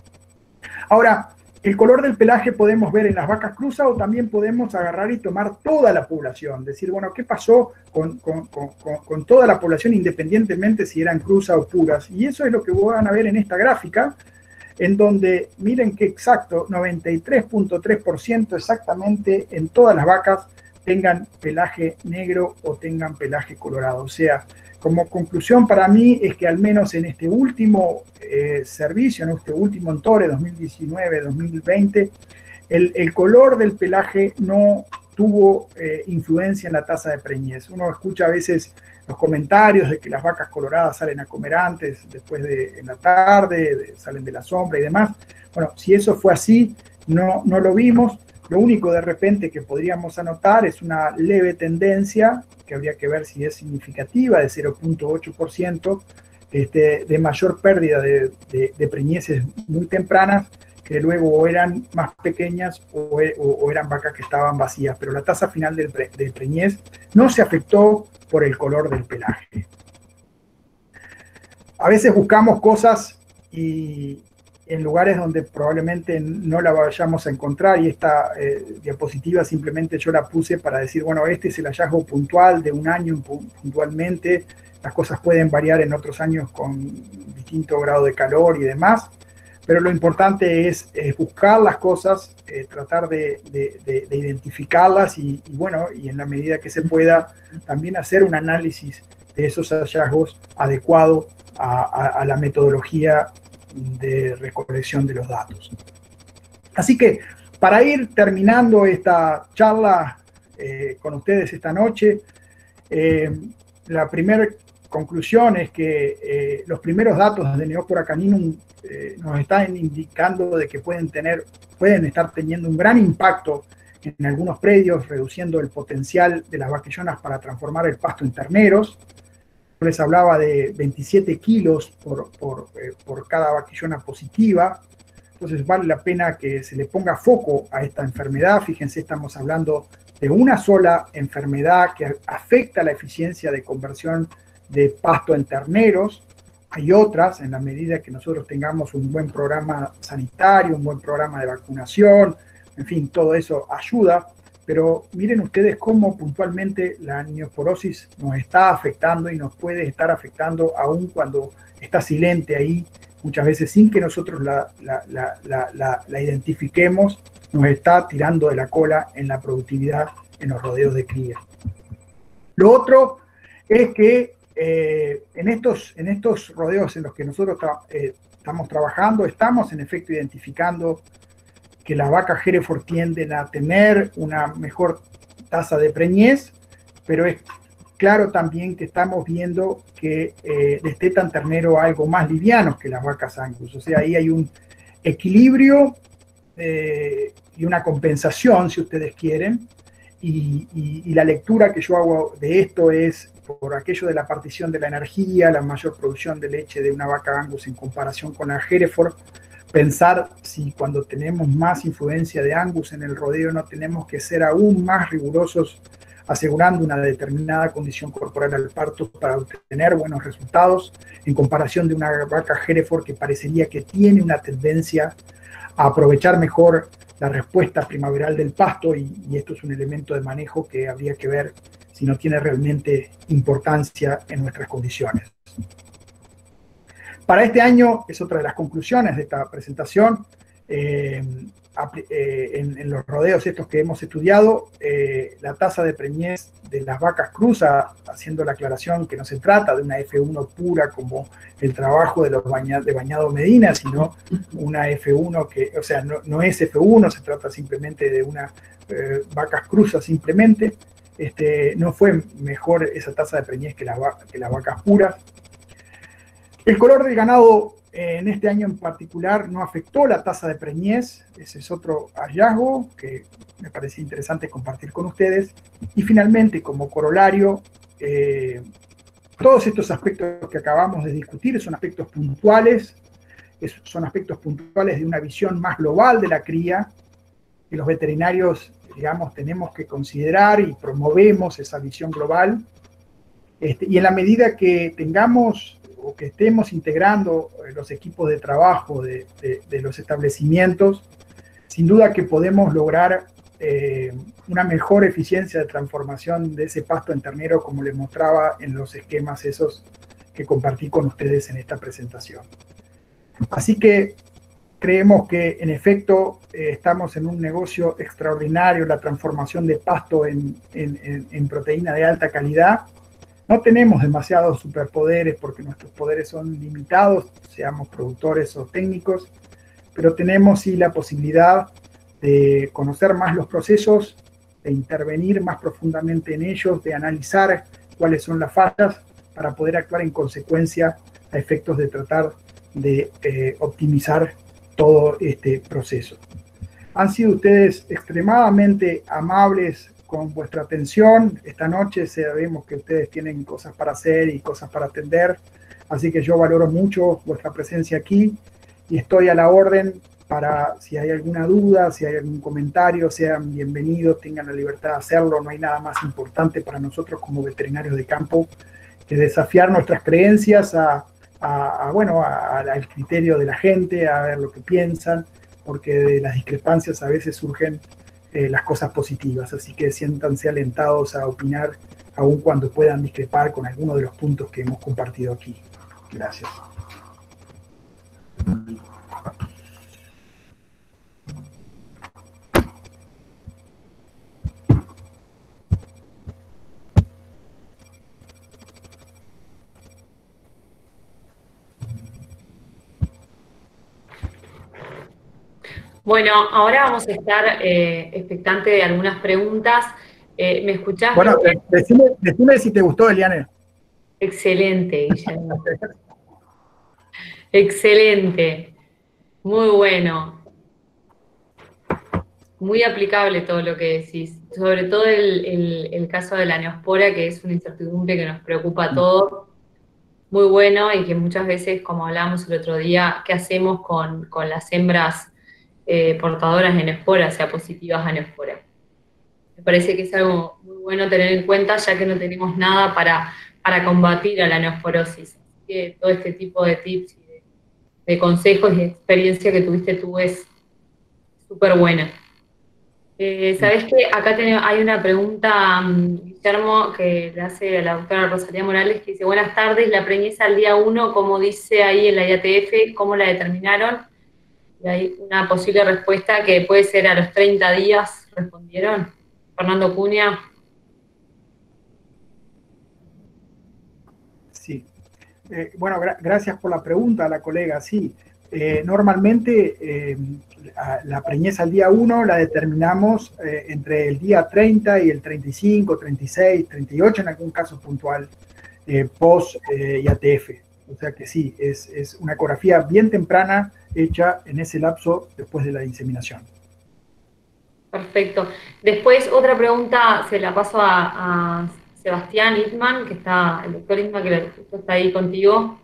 Ahora, el color del pelaje podemos ver en las vacas cruzas, o también podemos agarrar y tomar toda la población, decir, bueno, ¿qué pasó con, con, con, con toda la población independientemente si eran cruzas o puras? Y eso es lo que van a ver en esta gráfica, en donde miren que exacto, noventa y tres punto tres por ciento exactamente en todas las vacas tengan pelaje negro o tengan pelaje colorado. O sea, como conclusión para mí es que al menos en este último eh, servicio, en este último entore dos mil diecinueve dos mil veinte, el, el color del pelaje no tuvo eh, influencia en la tasa de preñez. Uno escucha a veces los comentarios de que las vacas coloradas salen a comer antes, después de en la tarde, de, salen de la sombra y demás. Bueno, si eso fue así, no, no lo vimos. Lo único de repente que podríamos anotar es una leve tendencia, que habría que ver si es significativa, de cero punto ocho por ciento, este, de mayor pérdida de, de, de preñeces muy tempranas, que luego o eran más pequeñas o, o, o eran vacas que estaban vacías. Pero la tasa final del, pre, del preñez no se afectó por el color del pelaje. A veces buscamos cosas y en lugares donde probablemente no la vayamos a encontrar, y esta eh, diapositiva simplemente yo la puse para decir, bueno, este es el hallazgo puntual de un año puntualmente. Las cosas pueden variar en otros años con distinto grado de calor y demás, pero lo importante es, es buscar las cosas, eh, tratar de, de, de, de identificarlas y, y bueno, y en la medida que se pueda, también hacer un análisis de esos hallazgos adecuado a, a, a la metodología de recolección de los datos. Así que, para ir terminando esta charla eh, con ustedes esta noche, eh, la primera conclusión es que eh, los primeros datos de Neophora caninum eh, nos están indicando de que pueden tener, pueden estar teniendo un gran impacto en algunos predios, reduciendo el potencial de las vaquillonas para transformar el pasto en terneros. Yo les hablaba de veintisiete kilos por, por, eh, por cada vaquillona positiva. Entonces vale la pena que se le ponga foco a esta enfermedad. Fíjense, estamos hablando de una sola enfermedad que afecta la eficiencia de conversión de pasto en terneros. Hay otras, en la medida que nosotros tengamos un buen programa sanitario, un buen programa de vacunación, en fin, todo eso ayuda. Pero miren ustedes cómo puntualmente la neosporosis nos está afectando y nos puede estar afectando aún cuando está silente ahí, muchas veces sin que nosotros la, la, la, la, la, la identifiquemos, nos está tirando de la cola en la productividad en los rodeos de cría. Lo otro es que eh, en, estos, en estos rodeos en los que nosotros tra eh, estamos trabajando, estamos en efecto identificando que las vacas Hereford tienden a tener una mejor tasa de preñez, pero es claro también que estamos viendo que eh, destetan ternero algo más livianos que las vacas Angus. O sea, ahí hay un equilibrio eh, y una compensación, si ustedes quieren, y, y, y la lectura que yo hago de esto es por aquello de la partición de la energía, la mayor producción de leche de una vaca Angus en comparación con la Hereford, pensar si cuando tenemos más influencia de Angus en el rodeo no tenemos que ser aún más rigurosos asegurando una determinada condición corporal al parto para obtener buenos resultados en comparación de una vaca Hereford que parecería que tiene una tendencia a aprovechar mejor la respuesta primaveral del pasto y, y esto es un elemento de manejo que habría que ver si no tiene realmente importancia en nuestras condiciones. Para este año, es otra de las conclusiones de esta presentación, eh, eh, en, en los rodeos estos que hemos estudiado, eh, la tasa de preñez de las vacas cruza, haciendo la aclaración que no se trata de una F uno pura como el trabajo de los baña, de Bañado Medina, sino una F uno que, o sea, no, no es F uno, se trata simplemente de una eh, vacas cruzas simplemente. Este, no fue mejor esa tasa de preñez que, la, que las vacas puras. El color del ganado eh, en este año en particular no afectó la tasa de preñez, ese es otro hallazgo que me parece interesante compartir con ustedes. Y finalmente, como corolario, eh, todos estos aspectos que acabamos de discutir son aspectos puntuales, es, son aspectos puntuales de una visión más global de la cría, que los veterinarios, digamos, tenemos que considerar y promovemos esa visión global. Este, y en la medida que tengamos o que estemos integrando los equipos de trabajo de, de, de los establecimientos, sin duda que podemos lograr eh, una mejor eficiencia de transformación de ese pasto en ternero, como les mostraba en los esquemas esos que compartí con ustedes en esta presentación. Así que creemos que en efecto eh, estamos en un negocio extraordinario, la transformación de pasto en, en, en, en proteína de alta calidad. No tenemos demasiados superpoderes porque nuestros poderes son limitados, seamos productores o técnicos, pero tenemos sí la posibilidad de conocer más los procesos, de intervenir más profundamente en ellos, de analizar cuáles son las fallas para poder actuar en consecuencia a efectos de tratar de eh, optimizar todo este proceso. Han sido ustedes extremadamente amables con vuestra atención. Esta noche sabemos que ustedes tienen cosas para hacer y cosas para atender, así que yo valoro mucho vuestra presencia aquí y estoy a la orden para si hay alguna duda, si hay algún comentario, sean bienvenidos, tengan la libertad de hacerlo. No hay nada más importante para nosotros como veterinarios de campo que desafiar nuestras creencias a, a, a bueno, a, a, al criterio de la gente, a ver lo que piensan, porque de las discrepancias a veces surgen Eh, las cosas positivas, así que siéntanse alentados a opinar aun cuando puedan discrepar con alguno de los puntos que hemos compartido aquí. Gracias. Bueno, ahora vamos a estar eh, expectante de algunas preguntas. Eh, ¿Me escuchás? Bueno, decime, decime si te gustó, Eliane. Excelente, Guillermo. Excelente. Muy bueno. Muy aplicable todo lo que decís. Sobre todo el, el, el caso de la neospora, que es una incertidumbre que nos preocupa a todos. Muy bueno, y que muchas veces, como hablábamos el otro día, ¿qué hacemos con, con las hembras eh, portadoras de neospora, o sea, positivas a neospora? Me parece que es algo muy bueno tener en cuenta, ya que no tenemos nada para, para combatir a la neosporosis. Así que todo este tipo de tips y de, de consejos y experiencia que tuviste tú es súper buena. Eh, ¿Sabés qué? Acá tenemos, hay una pregunta, um, Guillermo, que le hace a la doctora Rosalía Morales, que dice: buenas tardes, la preñez al día uno, como dice ahí en la I A T F, ¿cómo la determinaron? Y hay una posible respuesta que puede ser a los treinta días, respondieron. Fernando Cunha. Eh, bueno, gra gracias por la pregunta a la colega. Sí, eh, normalmente eh, la, la preñez al día uno la determinamos eh, entre el día treinta y el treinta y cinco, treinta y seis, treinta y ocho en algún caso puntual, eh, post eh, I A T F. O sea que sí, es, es una ecografía bien temprana hecha en ese lapso después de la inseminación. Perfecto. Después, otra pregunta se la paso a, a Sebastián Itman, que está, el doctor Itman, que está ahí contigo.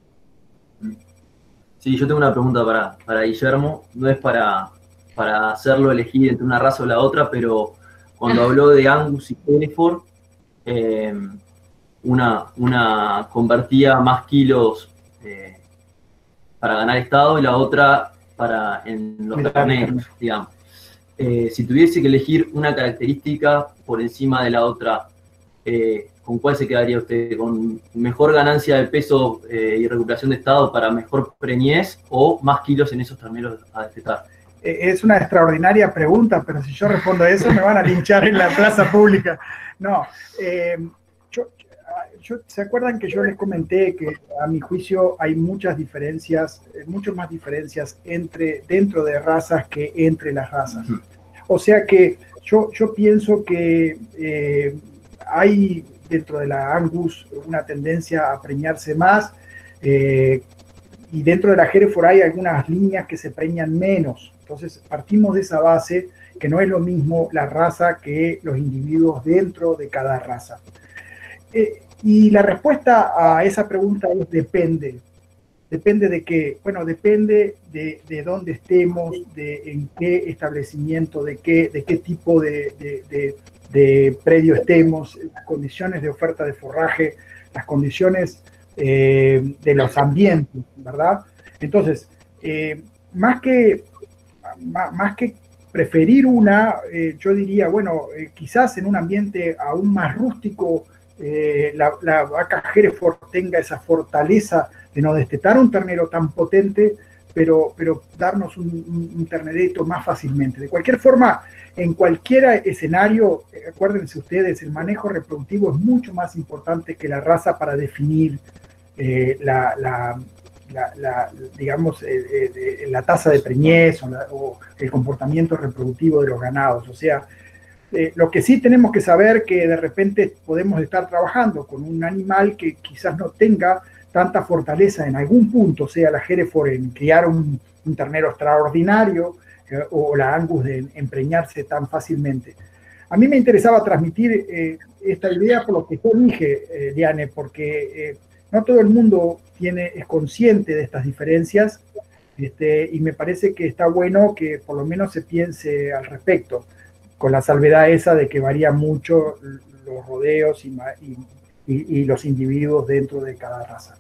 Sí, yo tengo una pregunta para, para Guillermo. No es para, para hacerlo elegir entre una raza o la otra, pero cuando habló de Angus y Hereford, eh, una, una convertía más kilos eh, para ganar estado y la otra para en los terneros, digamos. Eh, si tuviese que elegir una característica por encima de la otra, eh, ¿con cuál se quedaría usted? ¿Con mejor ganancia de peso eh, y recuperación de estado para mejor preñez o más kilos en esos terneros a destetar? Es una extraordinaria pregunta, pero si yo respondo a eso me van a linchar en la plaza pública. No, eh, yo, yo, ¿se acuerdan que yo les comenté que a mi juicio hay muchas diferencias, muchas más diferencias entre, dentro de razas que entre las razas? Uh-huh. O sea que yo, yo pienso que eh, hay dentro de la Angus una tendencia a preñarse más, eh, y dentro de la Hereford hay algunas líneas que se preñan menos. Entonces partimos de esa base que no es lo mismo la raza que los individuos dentro de cada raza. Eh, y la respuesta a esa pregunta es depende. Depende de qué. Bueno, depende de, de dónde estemos, de en qué establecimiento, de qué, de qué tipo de, de, de, de predio estemos, las condiciones de oferta de forraje, las condiciones eh, de los ambientes, ¿verdad? Entonces, eh, más que, más, más que preferir una, eh, yo diría, bueno, eh, quizás en un ambiente aún más rústico, eh, la, la vaca Hereford tenga esa fortaleza de no destetar un ternero tan potente, pero, pero darnos un, un, un ternerito más fácilmente. De cualquier forma, en cualquier escenario, eh, acuérdense ustedes, el manejo reproductivo es mucho más importante que la raza para definir eh, la, la, la, la, digamos, eh, eh, la tasa de preñez o, la, o el comportamiento reproductivo de los ganados. O sea, eh, lo que sí tenemos que saber que de repente podemos estar trabajando con un animal que quizás no tenga tanta fortaleza en algún punto, sea la Hereford en criar un, un ternero extraordinario eh, o la Angus de empreñarse tan fácilmente. A mí me interesaba transmitir eh, esta idea por lo que yo dije, eh, Diane, porque eh, no todo el mundo tiene, es consciente de estas diferencias, este, y me parece que está bueno que por lo menos se piense al respecto, con la salvedad esa de que varían mucho los rodeos y, y, y, y los individuos dentro de cada raza.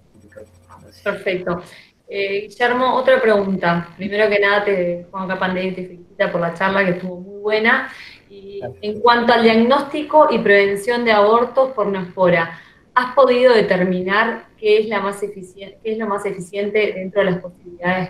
Perfecto. Eh, Guillermo, otra pregunta. Primero que nada, te, Juan Capandegui te felicita por la charla, que estuvo muy buena. Y en cuanto al diagnóstico y prevención de abortos por Neospora, ¿has podido determinar qué es, la más eficiente, qué es lo más eficiente dentro de las posibilidades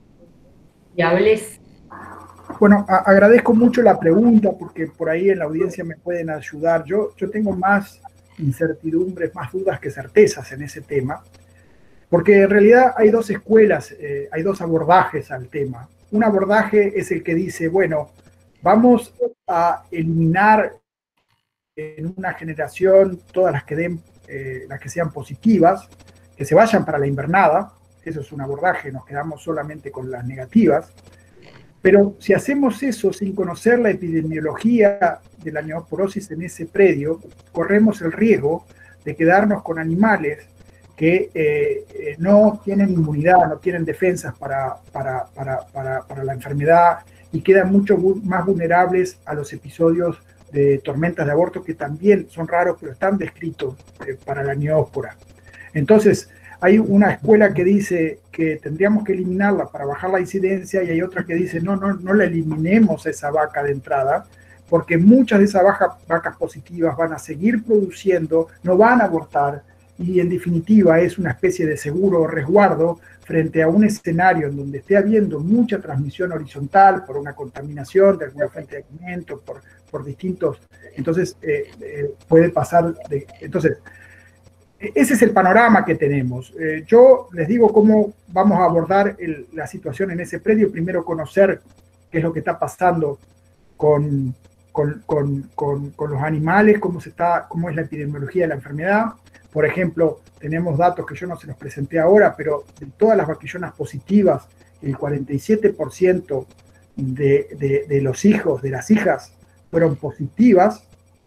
viables? Bueno, a, agradezco mucho la pregunta, porque por ahí en la audiencia me pueden ayudar. Yo, yo tengo más incertidumbres, más dudas que certezas en ese tema. Porque en realidad hay dos escuelas, eh, hay dos abordajes al tema. Un abordaje es el que dice, bueno, vamos a eliminar en una generación todas las que den, eh, las que sean positivas, que se vayan para la invernada. Eso es un abordaje, nos quedamos solamente con las negativas. Pero si hacemos eso sin conocer la epidemiología de la neosporosis en ese predio, corremos el riesgo de quedarnos con animales que eh, eh, no tienen inmunidad, no tienen defensas para, para, para, para, para la enfermedad y quedan mucho más vulnerables a los episodios de tormentas de aborto que también son raros, pero están descritos eh, para la neóspora. Entonces, hay una escuela que dice que tendríamos que eliminarla para bajar la incidencia y hay otra que dice no, no, no la eliminemos a esa vaca de entrada, porque muchas de esas baja, vacas positivas van a seguir produciendo, no van a abortar, y en definitiva es una especie de seguro o resguardo frente a un escenario en donde esté habiendo mucha transmisión horizontal por una contaminación de alguna fuente de alimento, por, por distintos, entonces eh, eh, puede pasar, de, entonces ese es el panorama que tenemos. Eh, yo les digo cómo vamos a abordar el, la situación en ese predio. Primero conocer qué es lo que está pasando con, con, con, con, con los animales, cómo, se está, cómo es la epidemiología de la enfermedad. Por ejemplo, tenemos datos que yo no se los presenté ahora, pero de todas las vaquillonas positivas, el cuarenta y siete por ciento de, de, de los hijos, de las hijas, fueron positivas.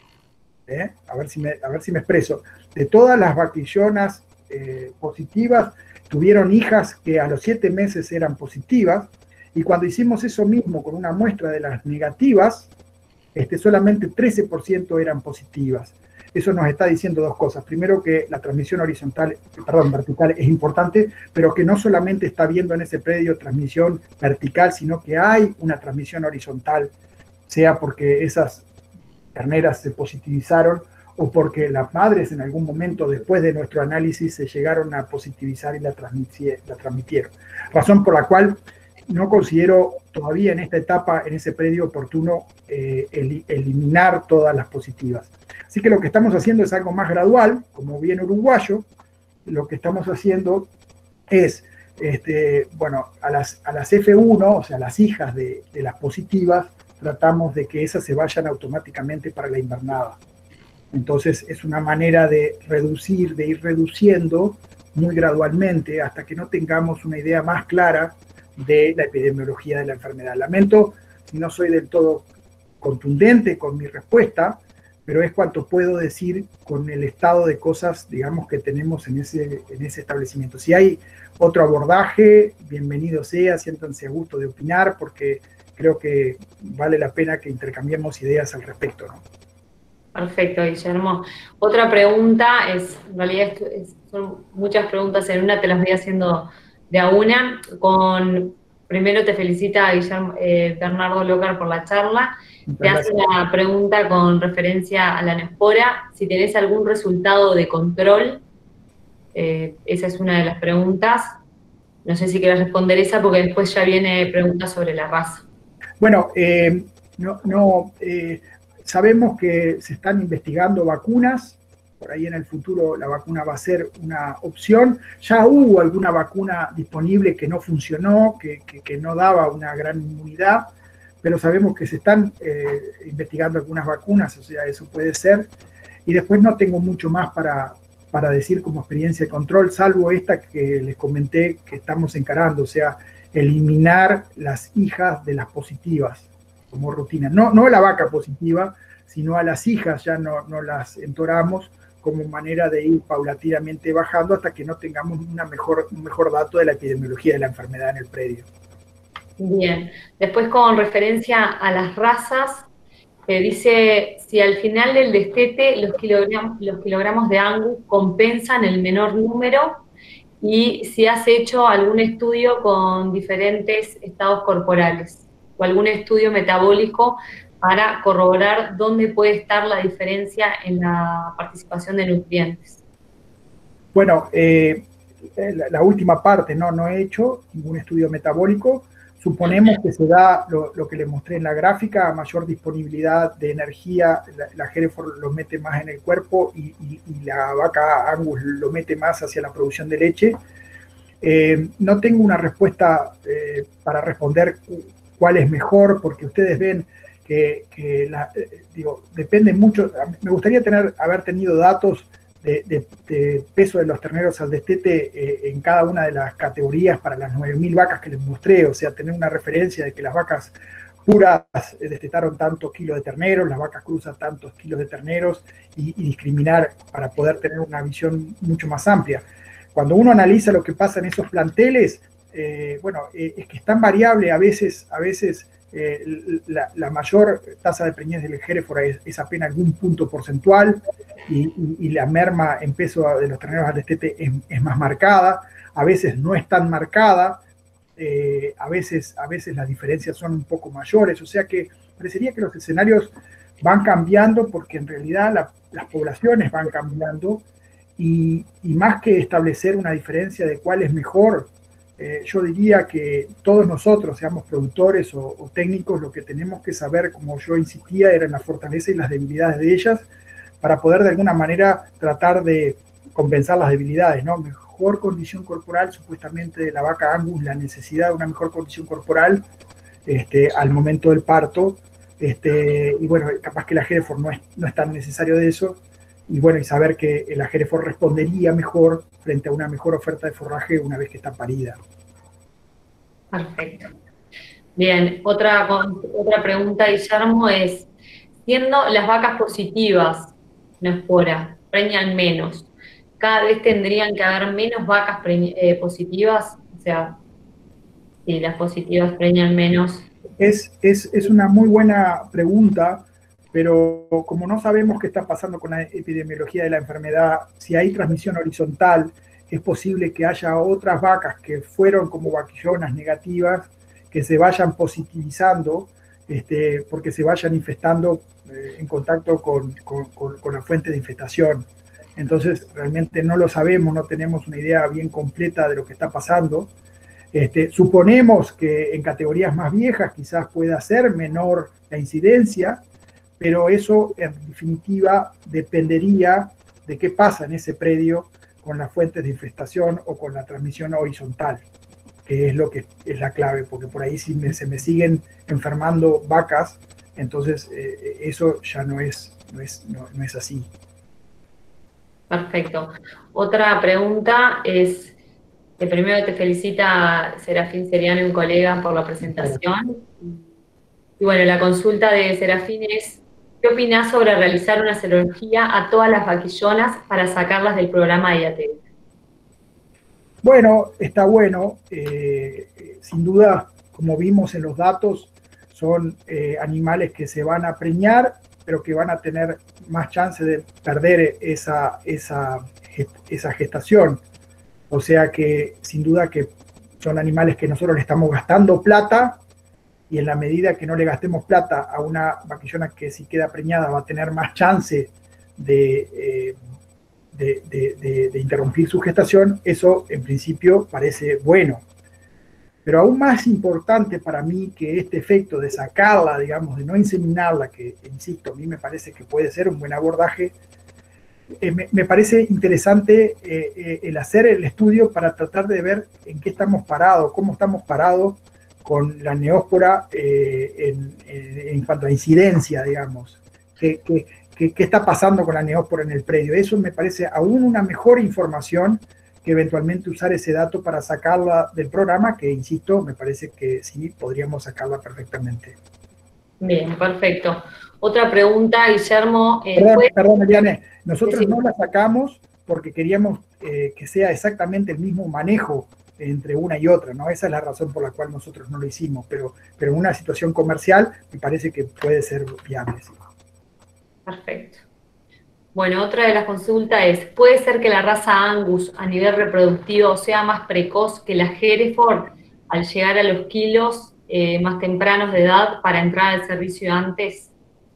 ¿eh? A ver si me, a ver si me expreso. De todas las vaquillonas eh, positivas, tuvieron hijas que a los siete meses eran positivas, y cuando hicimos eso mismo con una muestra de las negativas, este, solamente trece por ciento eran positivas. Eso nos está diciendo dos cosas. Primero, que la transmisión horizontal, perdón, vertical es importante, pero que no solamente está viendo en ese predio transmisión vertical, sino que hay una transmisión horizontal, sea porque esas terneras se positivizaron o porque las madres en algún momento después de nuestro análisis se llegaron a positivizar y la, la transmitieron. Razón por la cual no considero todavía en esta etapa, en ese predio, oportuno eh, el, eliminar todas las positivas. Así que lo que estamos haciendo es algo más gradual, como bien uruguayo. Lo que estamos haciendo es, este, bueno, a las, a las F uno, o sea, las hijas de, de las positivas, tratamos de que esas se vayan automáticamente para la invernada. Entonces es una manera de reducir, de ir reduciendo muy gradualmente hasta que no tengamos una idea más clara de la epidemiología de la enfermedad. Lamento si no soy del todo contundente con mi respuesta, pero es cuanto puedo decir con el estado de cosas, digamos, que tenemos en ese, en ese establecimiento. Si hay otro abordaje, bienvenido sea, siéntanse a gusto de opinar, porque creo que vale la pena que intercambiemos ideas al respecto, ¿no? Perfecto, Guillermo. Otra pregunta es, en realidad es, es, son muchas preguntas en una, te las voy haciendo de a una. Con, primero te felicita Guillermo, eh, Bernardo Lócar por la charla. Muchas te hace gracias. Una pregunta con referencia a la Nespora, si tenés algún resultado de control. Eh, esa es una de las preguntas. No sé si querés responder esa, porque después ya viene preguntas sobre la raza. Bueno, eh, no, no eh, sabemos que se están investigando vacunas. Por ahí en el futuro la vacuna va a ser una opción. Ya hubo alguna vacuna disponible que no funcionó, que, que, que no daba una gran inmunidad, pero sabemos que se están eh, investigando algunas vacunas, o sea, eso puede ser. Y después no tengo mucho más para, para decir como experiencia de control, salvo esta que les comenté que estamos encarando, o sea, eliminar las hijas de las positivas como rutina. No, no la vaca positiva, sino a las hijas ya no, no las entoramos, como manera de ir paulatinamente bajando hasta que no tengamos una mejor, un mejor dato de la epidemiología de la enfermedad en el predio. Bien, después con referencia a las razas, eh, dice, si al final del destete los kilogramos, los kilogramos de Angus compensan el menor número, y si has hecho algún estudio con diferentes estados corporales o algún estudio metabólico para corroborar dónde puede estar la diferencia en la participación de nutrientes. Bueno, eh, la, la última parte, no, no he hecho ningún estudio metabólico. Suponemos que se da lo, lo que les mostré en la gráfica, a mayor disponibilidad de energía, la, la Hereford lo mete más en el cuerpo y, y, y la vaca Angus lo mete más hacia la producción de leche. Eh, no tengo una respuesta eh, para responder cuál es mejor, porque ustedes ven que, que la, eh, digo, depende mucho. Me gustaría tener, haber tenido datos de, de, de peso de los terneros al destete eh, en cada una de las categorías para las nueve mil vacas que les mostré, o sea, tener una referencia de que las vacas puras eh, destetaron tantos kilos de terneros, las vacas cruzas tantos kilos de terneros, y, y discriminar para poder tener una visión mucho más amplia. Cuando uno analiza lo que pasa en esos planteles, eh, bueno, eh, es que es tan variable, a veces, a veces eh, la, la mayor tasa de preñez del Hereford es, es apenas algún punto porcentual, y, y, y la merma en peso de los terneros al destete es, es más marcada, a veces no es tan marcada, eh, a, veces, a veces las diferencias son un poco mayores, o sea que parecería que los escenarios van cambiando porque en realidad la, las poblaciones van cambiando, y, y más que establecer una diferencia de cuál es mejor, eh, yo diría que todos nosotros, seamos productores o, o técnicos, lo que tenemos que saber, como yo insistía, eran las fortalezas y las debilidades de ellas, para poder de alguna manera tratar de, compensar las debilidades, ¿no? Mejor condición corporal, supuestamente de la vaca Angus, la necesidad de una mejor condición corporal este, al momento del parto, este, y bueno, capaz que la Hereford no es, no es tan necesario de eso, y bueno, y saber que la Hereford respondería mejor frente a una mejor oferta de forraje una vez que está parida. Perfecto. Bien, otra, otra pregunta, Guillermo, es, siendo las vacas positivas, no espora, preñan menos, ¿cada vez tendrían que haber menos vacas pre, eh, positivas? O sea, si las positivas preñan menos. Es, es, es una muy buena pregunta, pero como no sabemos qué está pasando con la epidemiología de la enfermedad, si hay transmisión horizontal, es posible que haya otras vacas que fueron como vaquillonas negativas, que se vayan positivizando, este, porque se vayan infestando eh, en contacto con, con, con, con la fuente de infestación. Entonces, realmente no lo sabemos, no tenemos una idea bien completa de lo que está pasando. Este, suponemos que en categorías más viejas quizás pueda ser menor la incidencia, pero eso en definitiva dependería de qué pasa en ese predio con las fuentes de infestación o con la transmisión horizontal, que es lo que es la clave, porque por ahí si me, se me siguen enfermando vacas, entonces eh, eso ya no es, no es, no, no es así. Perfecto. Otra pregunta es, que primero te felicita Serafín Seriani, un colega, por la presentación. Y bueno, la consulta de Serafín es, ¿qué opinás sobre realizar una serología a todas las vaquillonas para sacarlas del programa de IATEV? Bueno, está bueno. Eh, sin duda, como vimos en los datos, son eh, animales que se van a preñar, pero que van a tener más chance de perder esa, esa, esa gestación. O sea que, sin duda, que son animales que nosotros le estamos gastando plata, y en la medida que no le gastemos plata a una vaquillona que si queda preñada va a tener más chance de, eh, de, de, de, de interrumpir su gestación, eso en principio parece bueno. Pero aún más importante para mí que este efecto de sacarla, digamos, de no inseminarla, que insisto, a mí me parece que puede ser un buen abordaje, eh, me, me parece interesante eh, eh, el hacer el estudio para tratar de ver en qué estamos parados, cómo estamos parados con la neóspora eh, en, en, en cuanto a incidencia, digamos. ¿Qué, qué, qué, qué está pasando con la neóspora en el predio? Eso me parece aún una mejor información que eventualmente usar ese dato para sacarla del programa, que, insisto, me parece que sí, podríamos sacarla perfectamente. Bien, perfecto. Otra pregunta, Guillermo. Eh, perdón, ¿fue... perdón, Eliane, nosotros sí, sí. no la sacamos porque queríamos eh, que sea exactamente el mismo manejo entre una y otra, ¿no? Esa es la razón por la cual nosotros no lo hicimos, pero, pero en una situación comercial me parece que puede ser viable. Sí. Perfecto. Bueno, otra de las consultas es, ¿puede ser que la raza Angus a nivel reproductivo sea más precoz que la Hereford al llegar a los kilos eh, más tempranos de edad para entrar al servicio antes?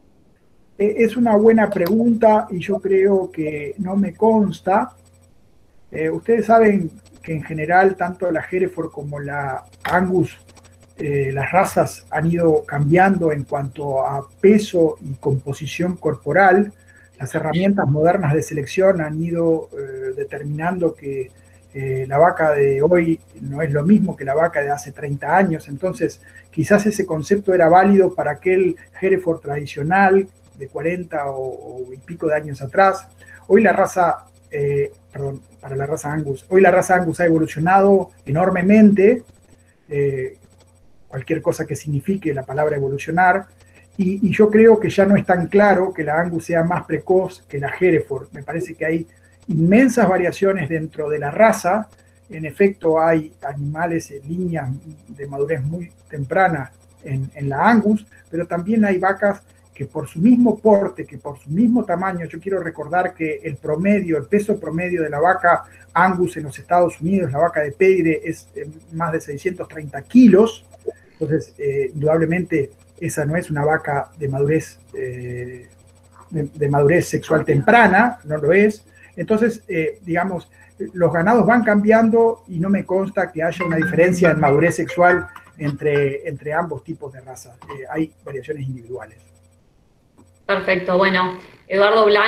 Es una buena pregunta y yo creo que no me consta. Eh, ustedes saben que en general tanto la Hereford como la Angus, eh, las razas han ido cambiando en cuanto a peso y composición corporal. Las herramientas modernas de selección han ido eh, determinando que eh, la vaca de hoy no es lo mismo que la vaca de hace treinta años, entonces quizás ese concepto era válido para aquel Hereford tradicional de cuarenta o, o y pico de años atrás. Hoy la raza, eh, perdón, para la raza Angus, hoy la raza Angus ha evolucionado enormemente, eh, cualquier cosa que signifique la palabra evolucionar, y, y yo creo que ya no es tan claro que la Angus sea más precoz que la Hereford. Me parece que hay inmensas variaciones dentro de la raza. En efecto, hay animales en líneas de madurez muy temprana en, en la Angus, pero también hay vacas que por su mismo porte, que por su mismo tamaño, yo quiero recordar que el promedio, el peso promedio de la vaca Angus en los Estados Unidos, la vaca de pedigrí, es más de seiscientos treinta kilos, entonces eh, indudablemente esa no es una vaca de madurez, eh, de, de madurez sexual temprana, no lo es. Entonces, eh, digamos, los ganados van cambiando y no me consta que haya una diferencia en madurez sexual entre, entre ambos tipos de razas. Eh, hay variaciones individuales. Perfecto. Bueno, Eduardo Blanc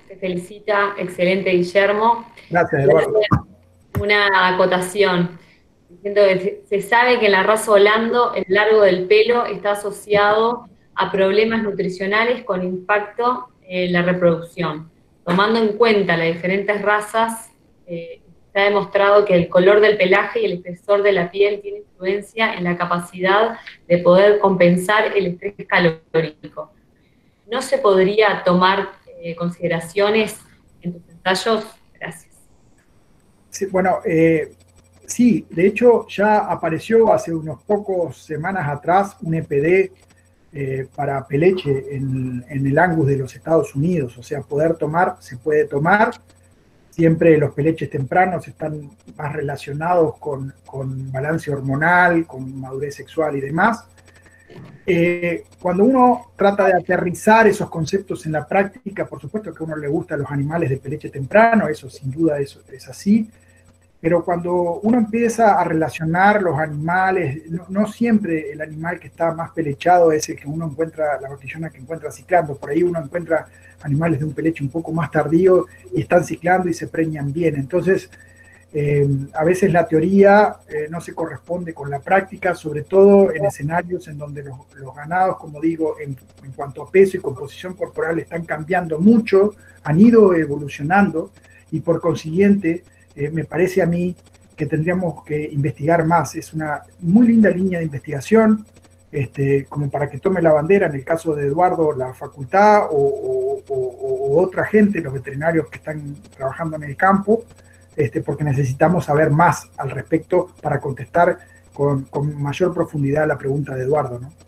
te felicita, excelente Guillermo. Gracias, Eduardo. Una acotación. Diciendo que se sabe que en la raza Holando el largo del pelo está asociado a problemas nutricionales con impacto en la reproducción. Tomando en cuenta las diferentes razas, eh, se ha demostrado que el color del pelaje y el espesor de la piel tiene influencia en la capacidad de poder compensar el estrés calórico. ¿No se podría tomar eh, consideraciones en tus ensayos? Gracias. Sí, bueno, eh, sí, de hecho ya apareció hace unos pocos semanas atrás un E P D eh, para peleche en, en el Angus de los Estados Unidos, o sea, poder tomar, se puede tomar. Siempre los peleches tempranos están más relacionados con, con balance hormonal, con madurez sexual y demás. Eh, cuando uno trata de aterrizar esos conceptos en la práctica, por supuesto que a uno le gustan los animales de peleche temprano, eso sin duda eso es así, pero cuando uno empieza a relacionar los animales, no, no siempre el animal que está más pelechado es el que uno encuentra, la batillona que encuentra ciclando, por ahí uno encuentra animales de un peleche un poco más tardío y están ciclando y se preñan bien. Entonces, eh, a veces la teoría eh, no se corresponde con la práctica, sobre todo en escenarios en donde los, los ganados, como digo, en, en cuanto a peso y composición corporal están cambiando mucho, han ido evolucionando y por consiguiente eh, me parece a mí que tendríamos que investigar más. Es una muy linda línea de investigación, Este, como para que tome la bandera, en el caso de Eduardo, la facultad o, o, o, o otra gente, los veterinarios que están trabajando en el campo, este, porque necesitamos saber más al respecto para contestar con, con mayor profundidad la pregunta de Eduardo, ¿no?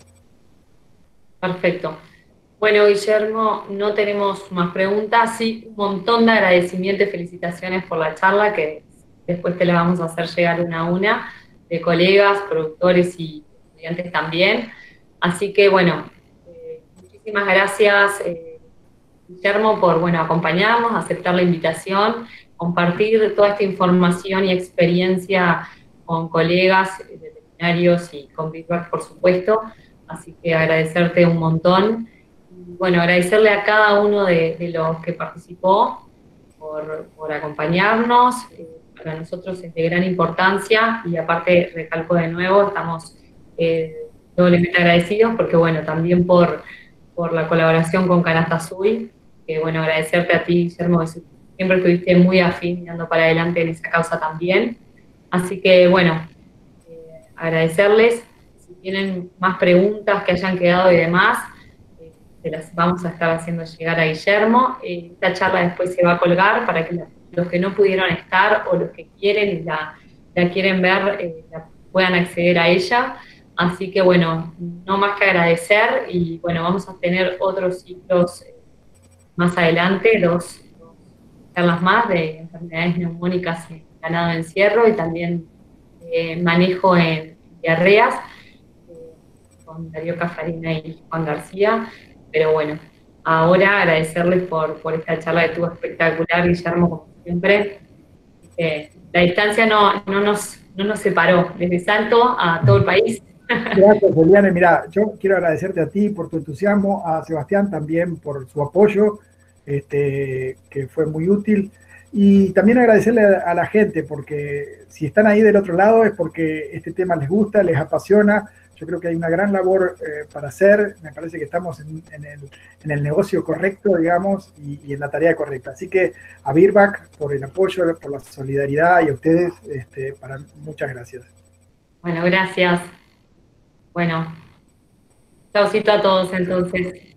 Perfecto. Bueno, Guillermo, no tenemos más preguntas, sí, un montón de agradecimientos y felicitaciones por la charla, que después te la vamos a hacer llegar una a una, de colegas, productores y estudiantes también. Así que, bueno, eh, muchísimas gracias, eh, Guillermo, por, bueno, acompañarnos, aceptar la invitación, compartir toda esta información y experiencia con colegas veterinarios y con Birdback, por supuesto. Así que agradecerte un montón. Y, bueno, agradecerle a cada uno de, de los que participó por, por acompañarnos. Eh, para nosotros es de gran importancia y aparte, recalco de nuevo, estamos Eh, doblemente agradecidos porque, bueno, también por, por la colaboración con Canasta Azul, que, bueno, agradecerte a ti, Guillermo, que siempre estuviste muy afín mirando para adelante en esa causa también. Así que, bueno, eh, agradecerles. Si tienen más preguntas que hayan quedado y demás, eh, se las vamos a estar haciendo llegar a Guillermo. Eh, esta charla después se va a colgar para que la, los que no pudieron estar o los que quieren y la, la quieren ver, eh, la puedan acceder a ella. Así que, bueno, no más que agradecer y, bueno, vamos a tener otros ciclos más adelante, dos, dos charlas más de enfermedades neumónicas en ganado de encierro y también eh, manejo en diarreas eh, con Darío Cafarina y Juan García. Pero, bueno, ahora agradecerles por, por esta charla que tuvo espectacular, Guillermo, como siempre. Eh, la distancia no, no, nos, no nos separó, desde Salto a todo el país. Gracias, Eliane. Mira, yo quiero agradecerte a ti por tu entusiasmo, a Sebastián también por su apoyo, este, que fue muy útil, y también agradecerle a, a la gente, porque si están ahí del otro lado es porque este tema les gusta, les apasiona. Yo creo que hay una gran labor eh, para hacer, me parece que estamos en, en, el, en el negocio correcto, digamos, y, y en la tarea correcta. Así que a Birdback por el apoyo, por la solidaridad, y a ustedes, este, para, muchas gracias. Bueno, gracias. Bueno, chaucito a todos entonces.